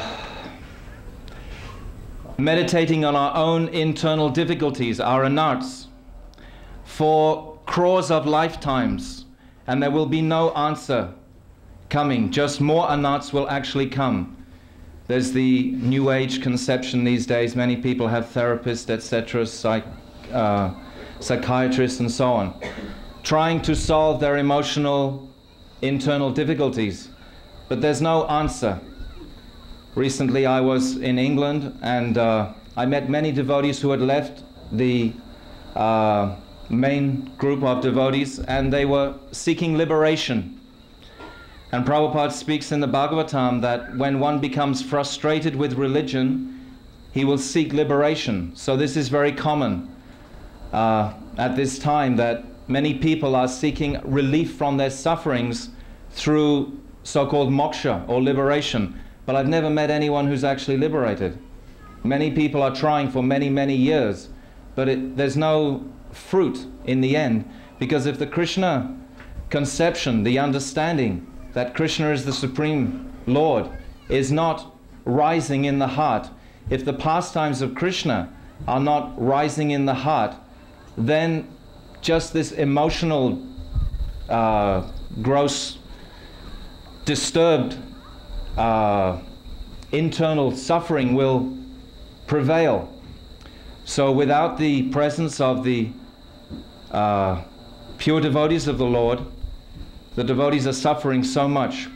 meditating on our own internal difficulties, our anarts, for crores of lifetimes, and there will be no answer coming. Just more anats will actually come. There's the New Age conception these days. Many people have therapists, et cetera, psych, uh, psychiatrists, and so on, trying to solve their emotional internal difficulties. But there's no answer. Recently I was in England, and uh, I met many devotees who had left the uh, main group of devotees, and they were seeking liberation. And Prabhupada speaks in the Bhagavatam that when one becomes frustrated with religion, he will seek liberation. So this is very common uh, at this time, that many people are seeking relief from their sufferings through so-called moksha or liberation. But I've never met anyone who's actually liberated. Many people are trying for many, many years, but it, there's no fruit in the end, because if the Krishna conception, the understanding that Krishna is the Supreme Lord, is not rising in the heart, if the pastimes of Krishna are not rising in the heart, then just this emotional, uh, gross, disturbed uh, internal suffering will prevail. So without the presence of the uh, pure devotees of the Lord, the devotees are suffering so much.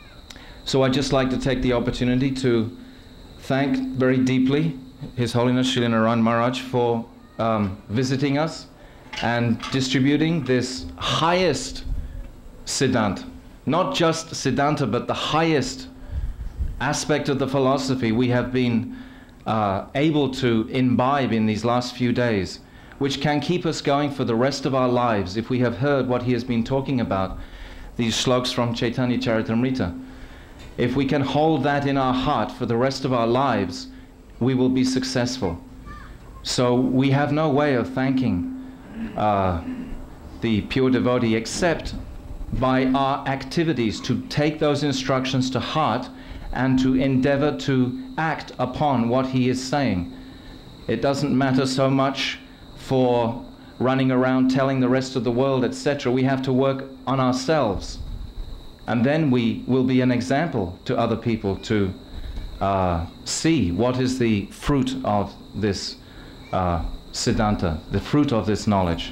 So I'd just like to take the opportunity to thank very deeply His Holiness Srila Narayana Maharaj for um, visiting us and distributing this highest Siddhanta. Not just Siddhanta, but the highest aspect of the philosophy we have been uh, able to imbibe in these last few days, which can keep us going for the rest of our lives if we have heard what he has been talking about, these shlokas from Chaitanya Charitamrita. If we can hold that in our heart for the rest of our lives, we will be successful. So we have no way of thanking uh, the pure devotee except by our activities to take those instructions to heart and to endeavor to act upon what he is saying. It doesn't matter so much for running around telling the rest of the world, et cetera. We have to work on ourselves, and then we will be an example to other people to uh, see what is the fruit of this uh, Siddhanta, the fruit of this knowledge.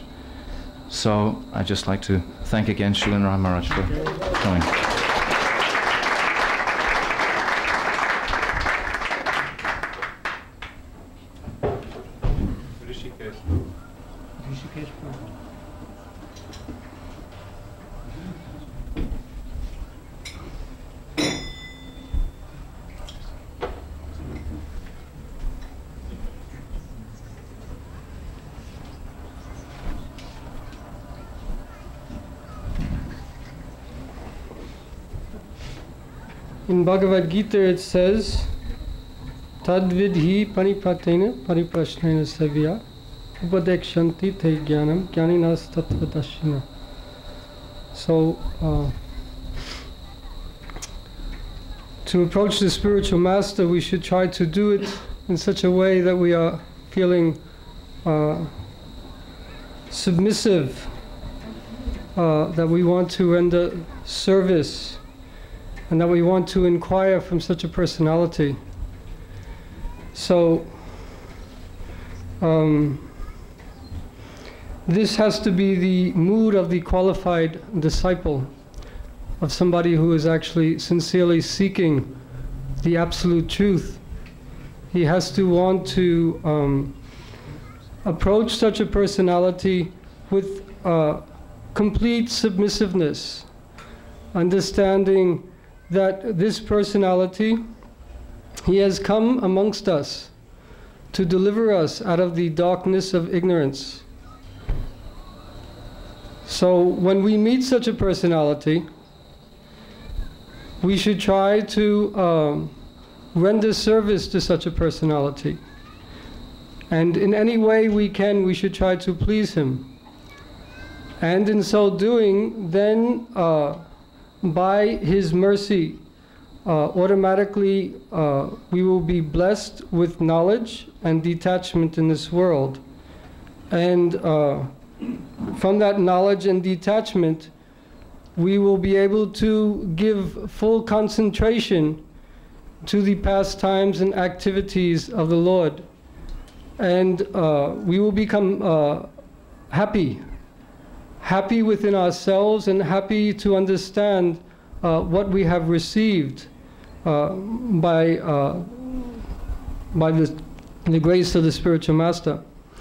So I'd just like to thank again Srila Narayana Maharaj for coming. In Bhagavad Gita it says, Tadvidhi panipatena pariprashnena savya upadekshanti te jnanam jnaninas tattvadashina. So, uh, to approach the spiritual master, we should try to do it in such a way that we are feeling uh, submissive, uh, that we want to render service, and that we want to inquire from such a personality. So, um, this has to be the mood of the qualified disciple, of somebody who is actually sincerely seeking the absolute truth. He has to want to um, approach such a personality with uh, complete submissiveness, understanding that this personality, he has come amongst us to deliver us out of the darkness of ignorance. So when we meet such a personality, we should try to um, render service to such a personality. And in any way we can, we should try to please him. And in so doing, then uh, by his mercy, uh, automatically uh, we will be blessed with knowledge and detachment in this world. And uh, from that knowledge and detachment, we will be able to give full concentration to the pastimes and activities of the Lord. And uh, we will become uh, happy, happy within ourselves and happy to understand uh, what we have received uh, by, uh, by the, the grace of the spiritual master.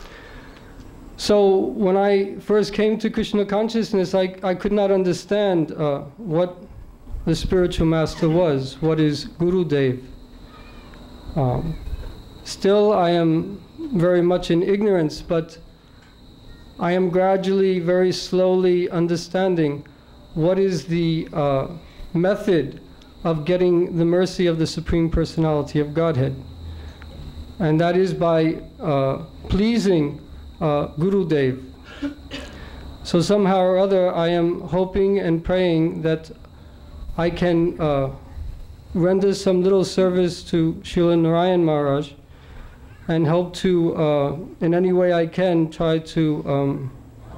So when I first came to Krishna consciousness, I, I could not understand uh, what the spiritual master was, what is Gurudev. Um, still, I am very much in ignorance, but I am gradually, very slowly understanding what is the uh, method of getting the mercy of the Supreme Personality of Godhead. And that is by uh, pleasing uh, Gurudev. So somehow or other, I am hoping and praying that I can uh, render some little service to Srila Narayan Maharaj and help to, uh, in any way I can, try to um,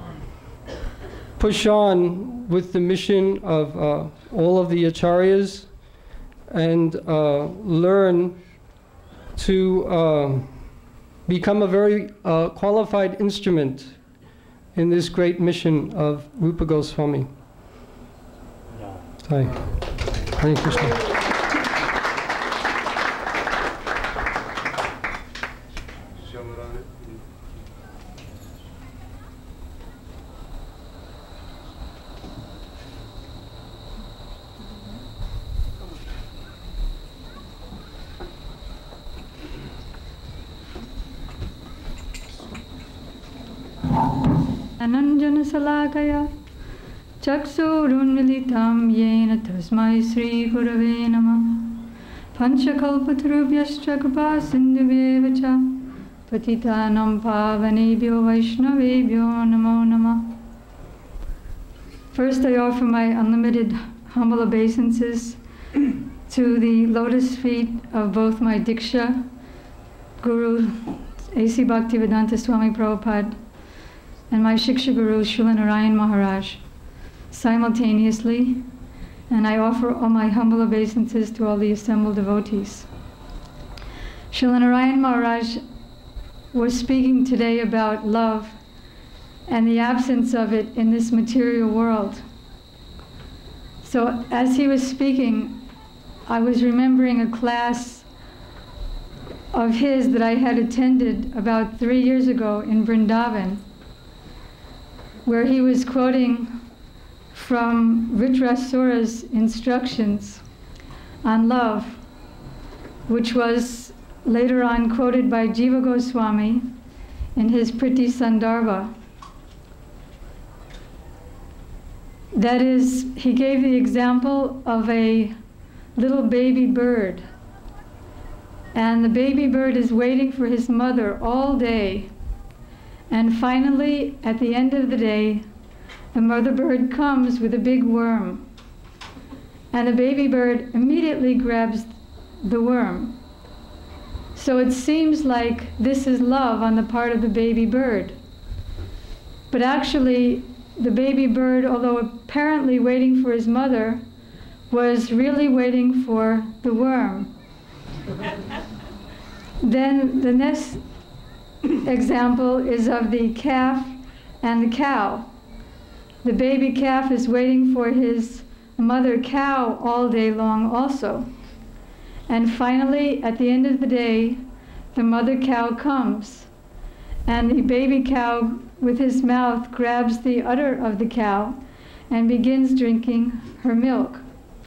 push on with the mission of uh, all of the acharyas and uh, learn to uh, become a very uh, qualified instrument in this great mission of Rupa Goswami. Hi. Hare Krishna. Ananjana Salakaya Chaksurunmilitam Yena Tasmai Sri Gurave Namah Panchakalpatarubhyascha Kripa Sindhuvevacha Patitanam Pavanebhyo Vaishnavebhyo Namo Namah. First, I offer my unlimited humble obeisances to the lotus feet of both my Diksha Guru A C Bhaktivedanta Swami Prabhupada and my Shiksha Guru Srila Narayan Maharaj simultaneously, and I offer all my humble obeisances to all the assembled devotees. Srila Narayan Maharaj was speaking today about love and the absence of it in this material world. So as he was speaking, I was remembering a class of his that I had attended about three years ago in Vrindavan, where he was quoting from Vritrasura's instructions on love, which was later on quoted by Jiva Goswami in his Priti Sandarbha. That is, he gave the example of a little baby bird, and the baby bird is waiting for his mother all day. And finally, at the end of the day, the mother bird comes with a big worm. And the baby bird immediately grabs the worm. So it seems like this is love on the part of the baby bird. But actually, the baby bird, although apparently waiting for his mother, was really waiting for the worm. Then the next example is of the calf and the cow. The baby calf is waiting for his mother cow all day long also. And finally, at the end of the day, the mother cow comes, and the baby cow with his mouth grabs the udder of the cow and begins drinking her milk.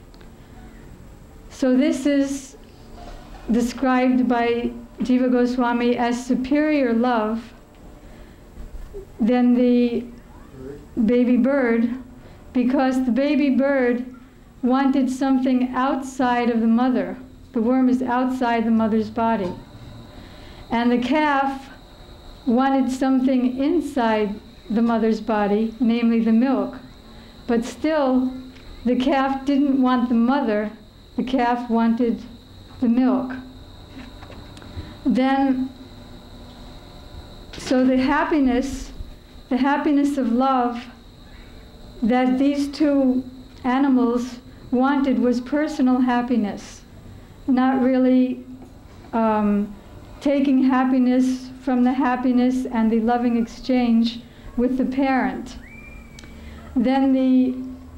So this is described by Jiva Goswami as superior love than the baby bird, because the baby bird wanted something outside of the mother. The worm is outside the mother's body. And the calf wanted something inside the mother's body, namely the milk. But still, the calf didn't want the mother, the calf wanted the milk. Then, so the happiness the happiness of love that these two animals wanted was personal happiness, not really um, taking happiness from the happiness and the loving exchange with the parent. Then the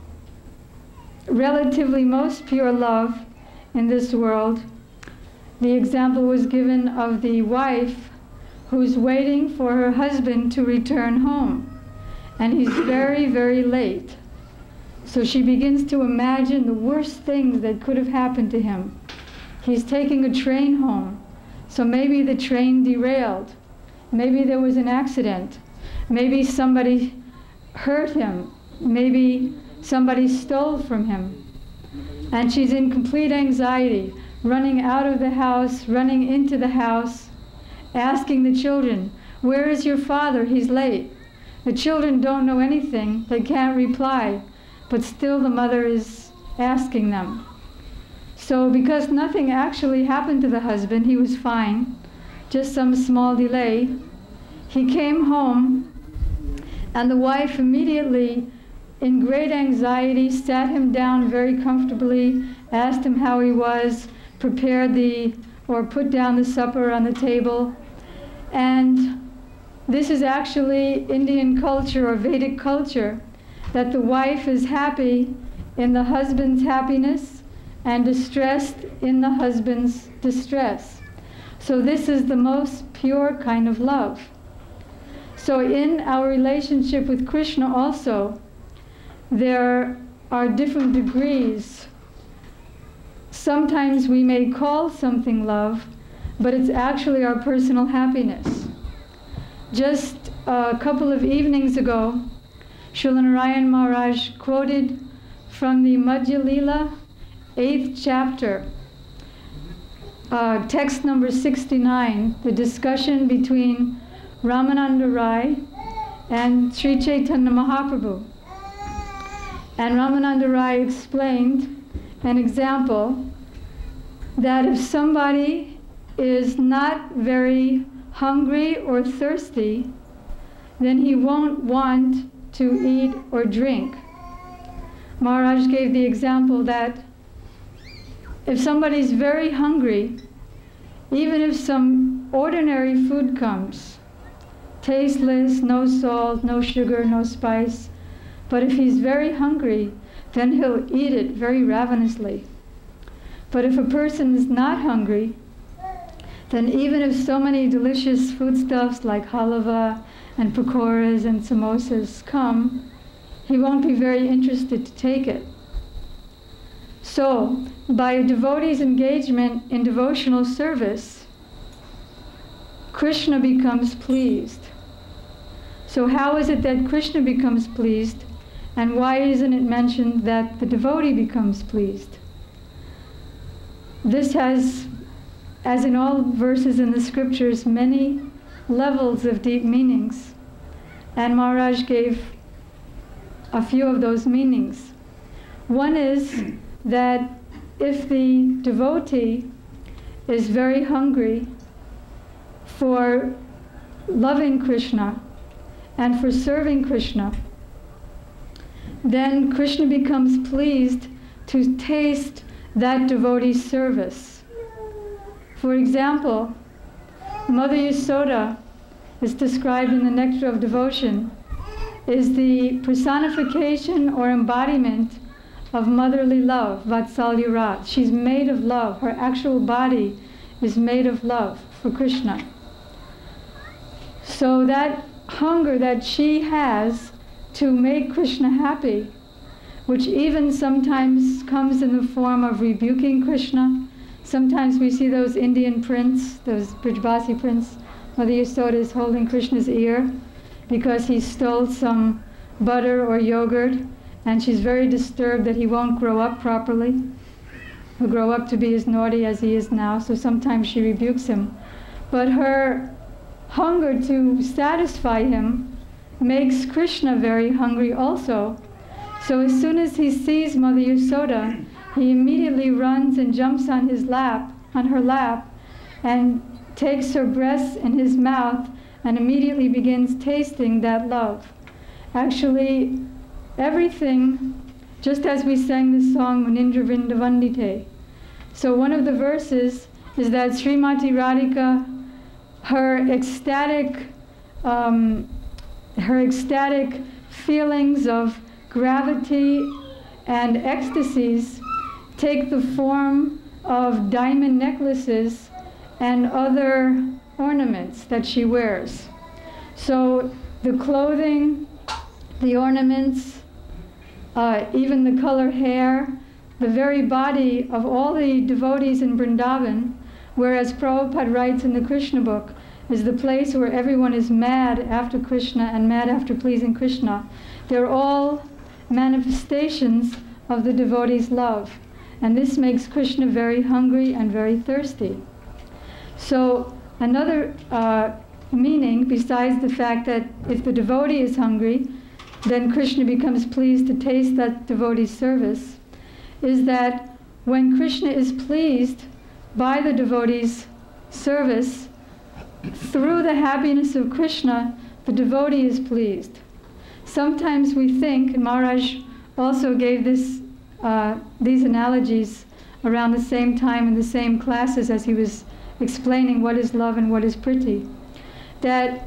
relatively most pure love in this world, the example was given of the wife who's waiting for her husband to return home. And he's very, very late. So she begins to imagine the worst things that could have happened to him. He's taking a train home. So maybe the train derailed. Maybe there was an accident. Maybe somebody hurt him. Maybe somebody stole from him. And she's in complete anxiety, running out of the house, running into the house, asking the children, "Where is your father? He's late." The children don't know anything. They can't reply. But still the mother is asking them. So because nothing actually happened to the husband, he was fine, just some small delay, he came home, and the wife immediately, in great anxiety, sat him down very comfortably, asked him how he was, prepared the, or put down the supper on the table. And this is actually Indian culture or Vedic culture, that the wife is happy in the husband's happiness and distressed in the husband's distress. So this is the most pure kind of love. So in our relationship with Krishna also, there are different degrees. Sometimes we may call something love, but it's actually our personal happiness. Just a couple of evenings ago, Srila Narayan Maharaj quoted from the Madhya Lila, eighth chapter, uh, text number sixty-nine, the discussion between Ramananda Rai and Sri Chaitanya Mahaprabhu. And Ramananda Rai explained an example that if somebody is not very hungry or thirsty, then he won't want to eat or drink. Maharaj gave the example that if somebody's very hungry, even if some ordinary food comes, tasteless, no salt, no sugar, no spice, but if he's very hungry, then he'll eat it very ravenously. But if a person is not hungry, then even if so many delicious foodstuffs like halava and pakoras and samosas come, he won't be very interested to take it. So, by a devotee's engagement in devotional service, Krishna becomes pleased. So how is it that Krishna becomes pleased, and why isn't it mentioned that the devotee becomes pleased? This has, as in all verses in the scriptures, many levels of deep meanings. And Maharaj gave a few of those meanings. One is that if the devotee is very hungry for loving Krishna and for serving Krishna, then Krishna becomes pleased to taste that devotee's service. For example, Mother Yasoda is described in the Nectar of Devotion, is the personification or embodiment of motherly love, Vatsalya Ras. She's made of love. Her actual body is made of love for Krishna. So that hunger that she has to make Krishna happy, which even sometimes comes in the form of rebuking Krishna. Sometimes we see those Indian prints, those Brijbasi prints. Mother Yasoda is holding Krishna's ear because he stole some butter or yogurt, and she's very disturbed that he won't grow up properly. He'll grow up to be as naughty as he is now, so sometimes she rebukes him. But her hunger to satisfy him makes Krishna very hungry also. So as soon as he sees Mother Yasoda, he immediately runs and jumps on his lap, on her lap, and takes her breasts in his mouth and immediately begins tasting that love. Actually, everything, just as we sang this song, Munindra Vrindavandite. So one of the verses is that Srimati Radhika, her ecstatic, um, her ecstatic feelings of gravity and ecstasies take the form of diamond necklaces and other ornaments that she wears. So the clothing, the ornaments, uh, even the color hair, the very body of all the devotees in Vrindavan, whereas Prabhupada writes in the Krishna book, is the place where everyone is mad after Krishna and mad after pleasing Krishna. They're all manifestations of the devotee's love. And this makes Krishna very hungry and very thirsty. So another uh, meaning, besides the fact that if the devotee is hungry, then Krishna becomes pleased to taste that devotee's service, is that when Krishna is pleased by the devotee's service, through the happiness of Krishna, the devotee is pleased. Sometimes we think, and Maharaj also gave this, uh, these analogies around the same time in the same classes as he was explaining what is love and what is priti, that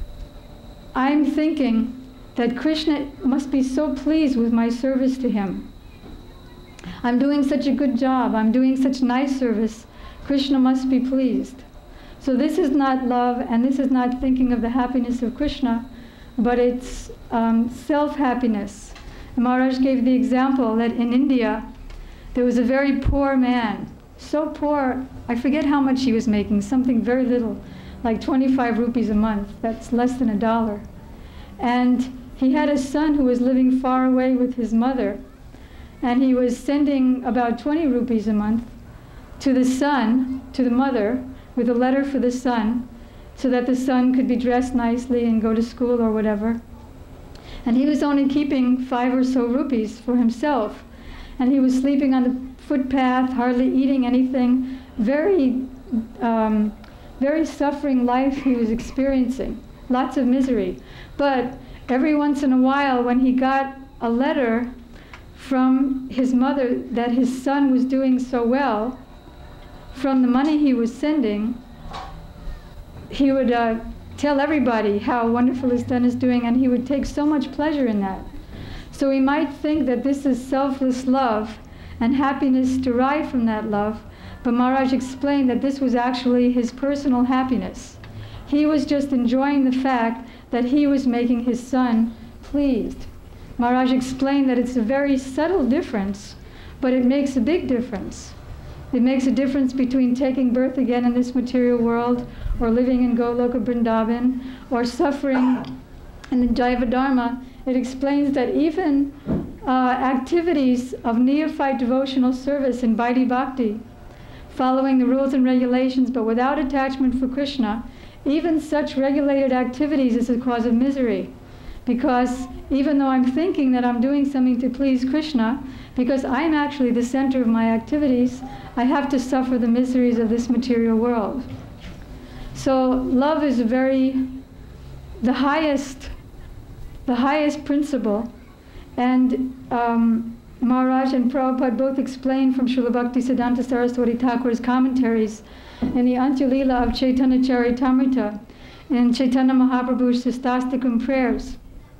I'm thinking that Krishna must be so pleased with my service to him. I'm doing such a good job, I'm doing such nice service, Krishna must be pleased. So this is not love, and this is not thinking of the happiness of Krishna, but it's um, self-happiness. Maharaj gave the example that in India, there was a very poor man, so poor, I forget how much he was making, something very little, like twenty-five rupees a month, that's less than a dollar. And he had a son who was living far away with his mother, and he was sending about twenty rupees a month to the son, to the mother, with a letter for the son, so that the son could be dressed nicely and go to school or whatever. And he was only keeping five or so rupees for himself. And he was sleeping on the footpath, hardly eating anything, very, um, very suffering life he was experiencing, lots of misery. But every once in a while, when he got a letter from his mother that his son was doing so well, from the money he was sending, he would uh, tell everybody how wonderful his son is doing, and he would take so much pleasure in that. So we might think that this is selfless love and happiness derived from that love, but Maharaj explained that this was actually his personal happiness. He was just enjoying the fact that he was making his son pleased. Maharaj explained that it's a very subtle difference, but it makes a big difference. It makes a difference between taking birth again in this material world, or living in Goloka Vrindavan, or suffering in the Jaiva Dharma. It explains that even uh, activities of neophyte devotional service in Vaidhi Bhakti, following the rules and regulations but without attachment for Krishna, even such regulated activities is a cause of misery. Because even though I'm thinking that I'm doing something to please Krishna, because I'm actually the center of my activities, I have to suffer the miseries of this material world. So love is a very, the highest, the highest principle. And um, Maharaj and Prabhupada both explained from Srila Bhaktisiddhanta Saraswati Thakur's commentaries in the Antya-lila of Chaitanya Charitamrita, in Chaitanya Mahaprabhu's Shastastikam prayers.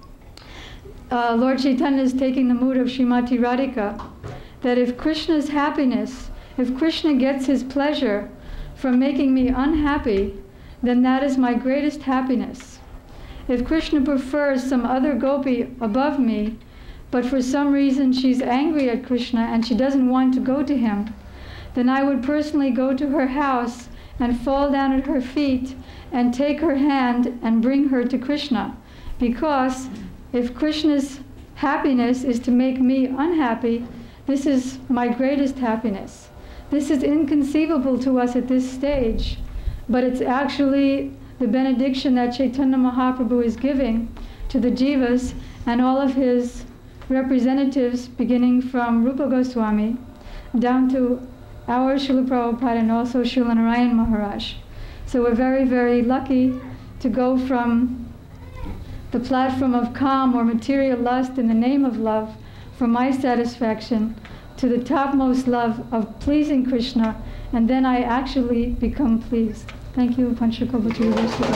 Uh, Lord Chaitanya is taking the mood of Srimati Radhika, that if Krishna's happiness, if Krishna gets his pleasure from making me unhappy, then that is my greatest happiness. If Krishna prefers some other gopi above me, but for some reason she's angry at Krishna and she doesn't want to go to him, then I would personally go to her house and fall down at her feet and take her hand and bring her to Krishna. Because if Krishna's happiness is to make me unhappy, this is my greatest happiness. This is inconceivable to us at this stage, but it's actually the benediction that Chaitanya Mahaprabhu is giving to the jivas and all of his representatives, beginning from Rupa Goswami down to our Srila Prabhupada and also Srila Narayan Maharaj. So we're very, very lucky to go from the platform of calm or material lust in the name of love for my satisfaction to the topmost love of pleasing Krishna, and then I actually become pleased. Thank you, Panchakalpa.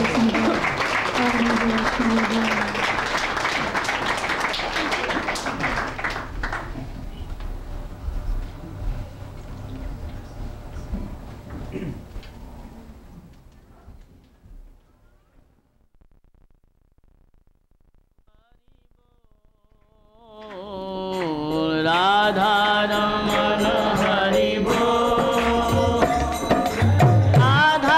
Radha Ramana Hari Bol, Radha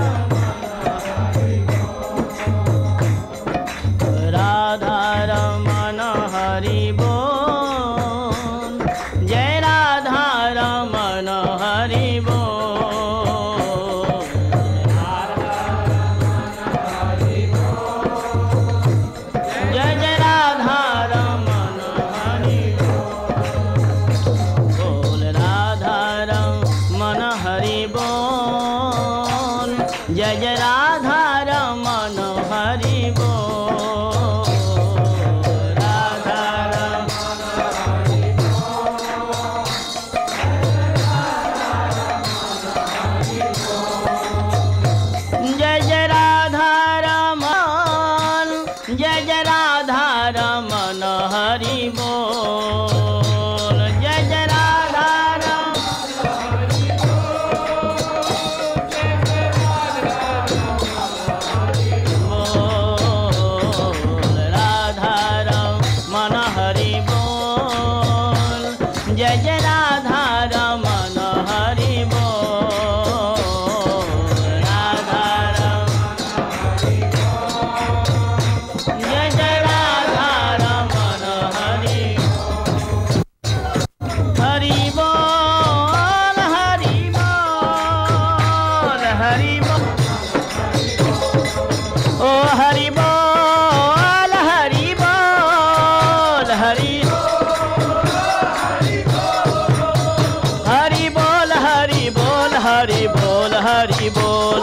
Ramana Hari Bol, Jai Radha Ramana Hari Bol, Radha Ramana Hari Bol, Jai Jai Radha Ramana Hari Bol, Radha Ramana Hari Bol, Jai Jai Radha Ramana Hari Bol, Radha Ramana Hari Bol, Jai Jai Radha Raman, Jai Jai Radha Ramana Hari Bol, Jai Jai Radha Ramana Hari Bol, Radha Ramana Hari Bol, Jai Jai Radha Ramana Hari Bol, Radha Jai Jai Radha Ramana Hari Hari Bol, Hari Bol, Hari Bol, oh Hari Bol, Hari Bol, Hari Hari Bol, Hari Bol, Hari Bol, Hari Bol,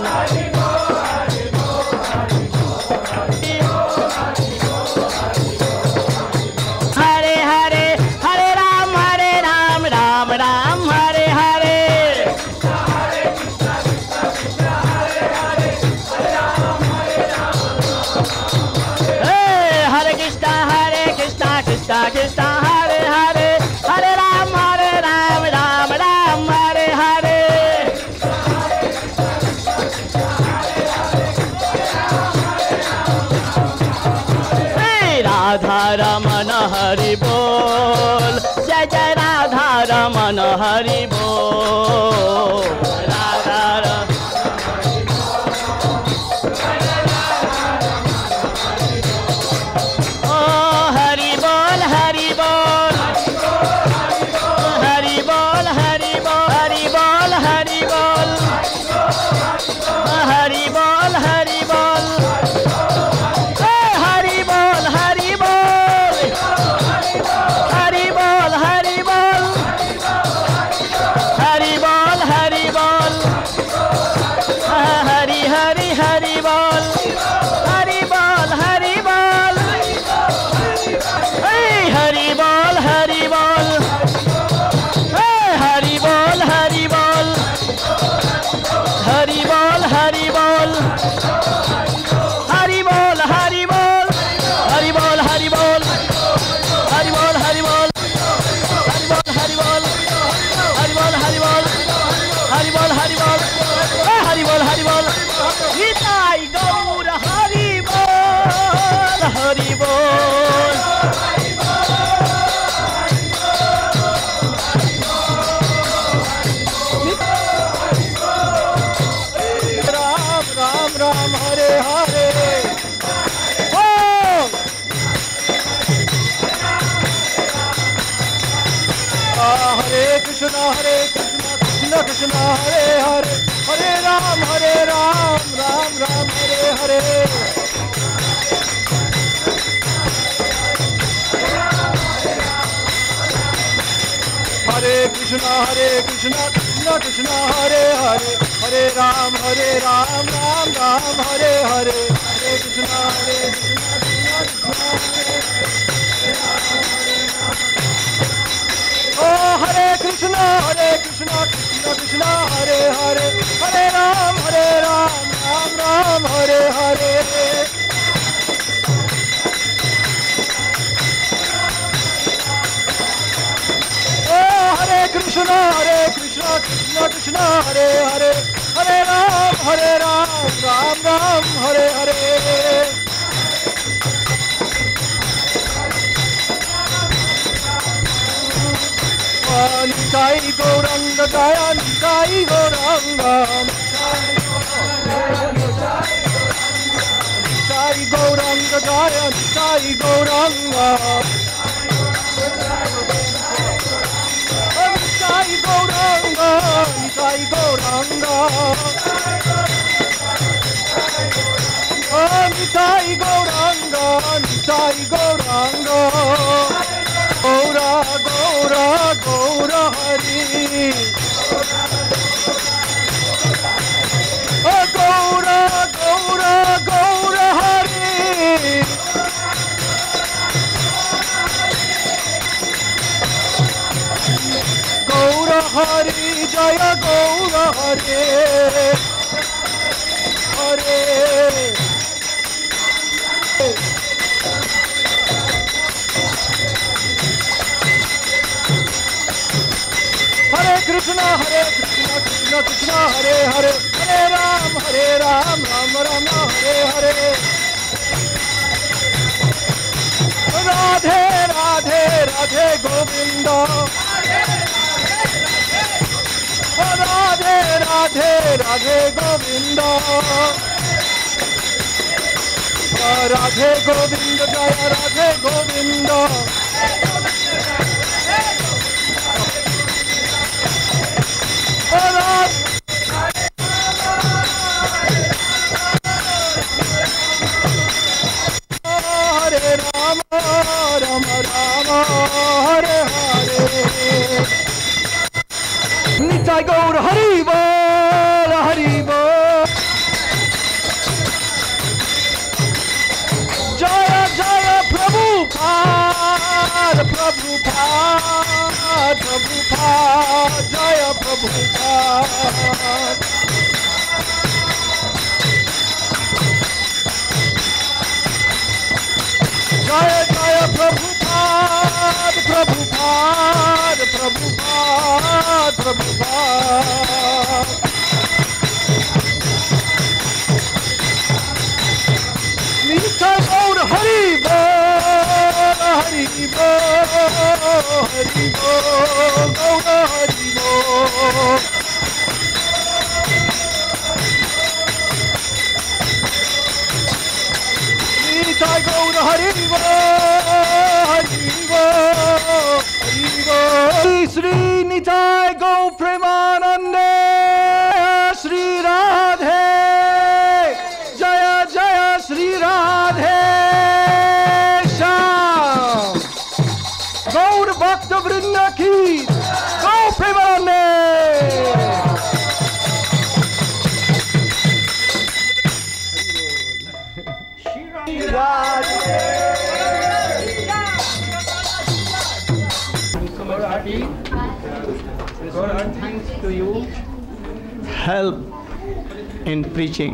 Hare Hare, Hare Ram, Hare Ram, Ram Ram, Hare Hare, Hey, Hare Krishna, Hare Krishna, Krishna Krishna, Hare Hare, Hare Ram, Hare Ram, Ram Ram, Hare Hare. Hey, Radha Ramana Hari Bol, Jai Jai Radha Ramana Hari Bol, Radha Ramana Oh, Hari Bol, Hari Bol, Hari Bol, Hari Bol, Hari Bol, Hari Bol, Hari Bol, Hari Bol, Hey, Hari Bol, Hari Bol, Hari Bol, Hari Bol, Hari Bol, Hari Bol, Hari Hari Hari Bol, Hari Bol, Hari Bol, Hey, Hari Bol, Hari Bol, Hey, Hari Bol, Hari Bol, Hari Bol, Hari Bol, Hari Bol, Hari Bol, Hari Bol, Hari Bol, Hari Bol, Hari Bol, Hari Bol, Hari Bol, Hari Bol, Hari Bol, Hari Bol, Hari Bol, Hey, Hari Bol, Hari Bol, Nitai Gaur Hari Bol, Hari Bol, Ram Ram Ram Hare Hare, Oh, Hare Krishna, Hare Krishna, Krishna Krishna, Hare Hare, Hare Ram, Hare Ram, Ram Ram, Hare Hare. Hare Krishna, Hare Krishna, Krishna Krishna, Hare Hare, Hare Ram, Hare Ram, Ram Ram, Hare Hare. Oh, Hare Krishna, Hare Krishna, Krishna Krishna, Hare Hare, Hare Ram, Hare Ram, Ram Ram, Hare Hare. Oh, Hare Krishna, Hare Krishna, Krishna Krishna, Hare Hare, Hare Ram, Hare Ram, Ram Ram, Hare Hare. Nitai Gauranga Gaya, Nitai Gauranga, Nitai Gauranga Gaya, Nitai Gauranga, Nitai Gauranga, Nitai Gauranga, Nitai Gauranga, Nitai Gauranga. Gaura, Gaura, Gaura Hari. Oh, Gaura, Gaura, Gaura Hari. Gaura Hari, Jaya Gaura Hari. Hari. Hare Krishna, Hare Krishna, Krishna Krishna, Hare Hare, Hare Ram, Hare Ram, Ram Ram, Hare Hare. Radhe, Radhe, Radhe Govinda. Radhe, Radhe, Radhe Govinda. Radhe Govinda, Jaya Radhe Govinda. Hare Rama, Rama Rama, Hare Hare. Nitai Gaur Hari Bol, Hari Bol. Jaya Jaya Prabhupada, Prabhupada, Prabhupada, Jaya Prabhupada. Jaya Jaya Prabhupada, Prabhupada, Prabhupada, Prabhupada. Nitai Gaur Hari Bol, Hari Bol, Hari Bol, Gaur Hari Bol. Nitai Gaur Hari Bol, Hari Bol, Hari Bol. Sri Nitai Gaur Premanande, Sri Radhe, Jaya Jaya Sri Radhe Sham. Gaur Bhakta Vrinda ki, Gaur Premanande. Thanks to you, help in preaching.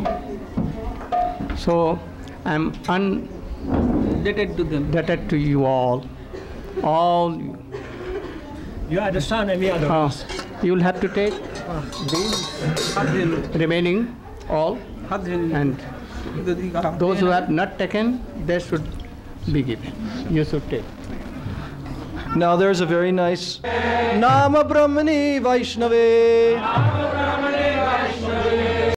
So I'm indebted to them, indebted to you all, all. You understand any other? Uh, you will have to take uh, these remaining all, and those who have not taken, they should be given. You should take. Now there's a very nice Nama Brahmani Vaishnave.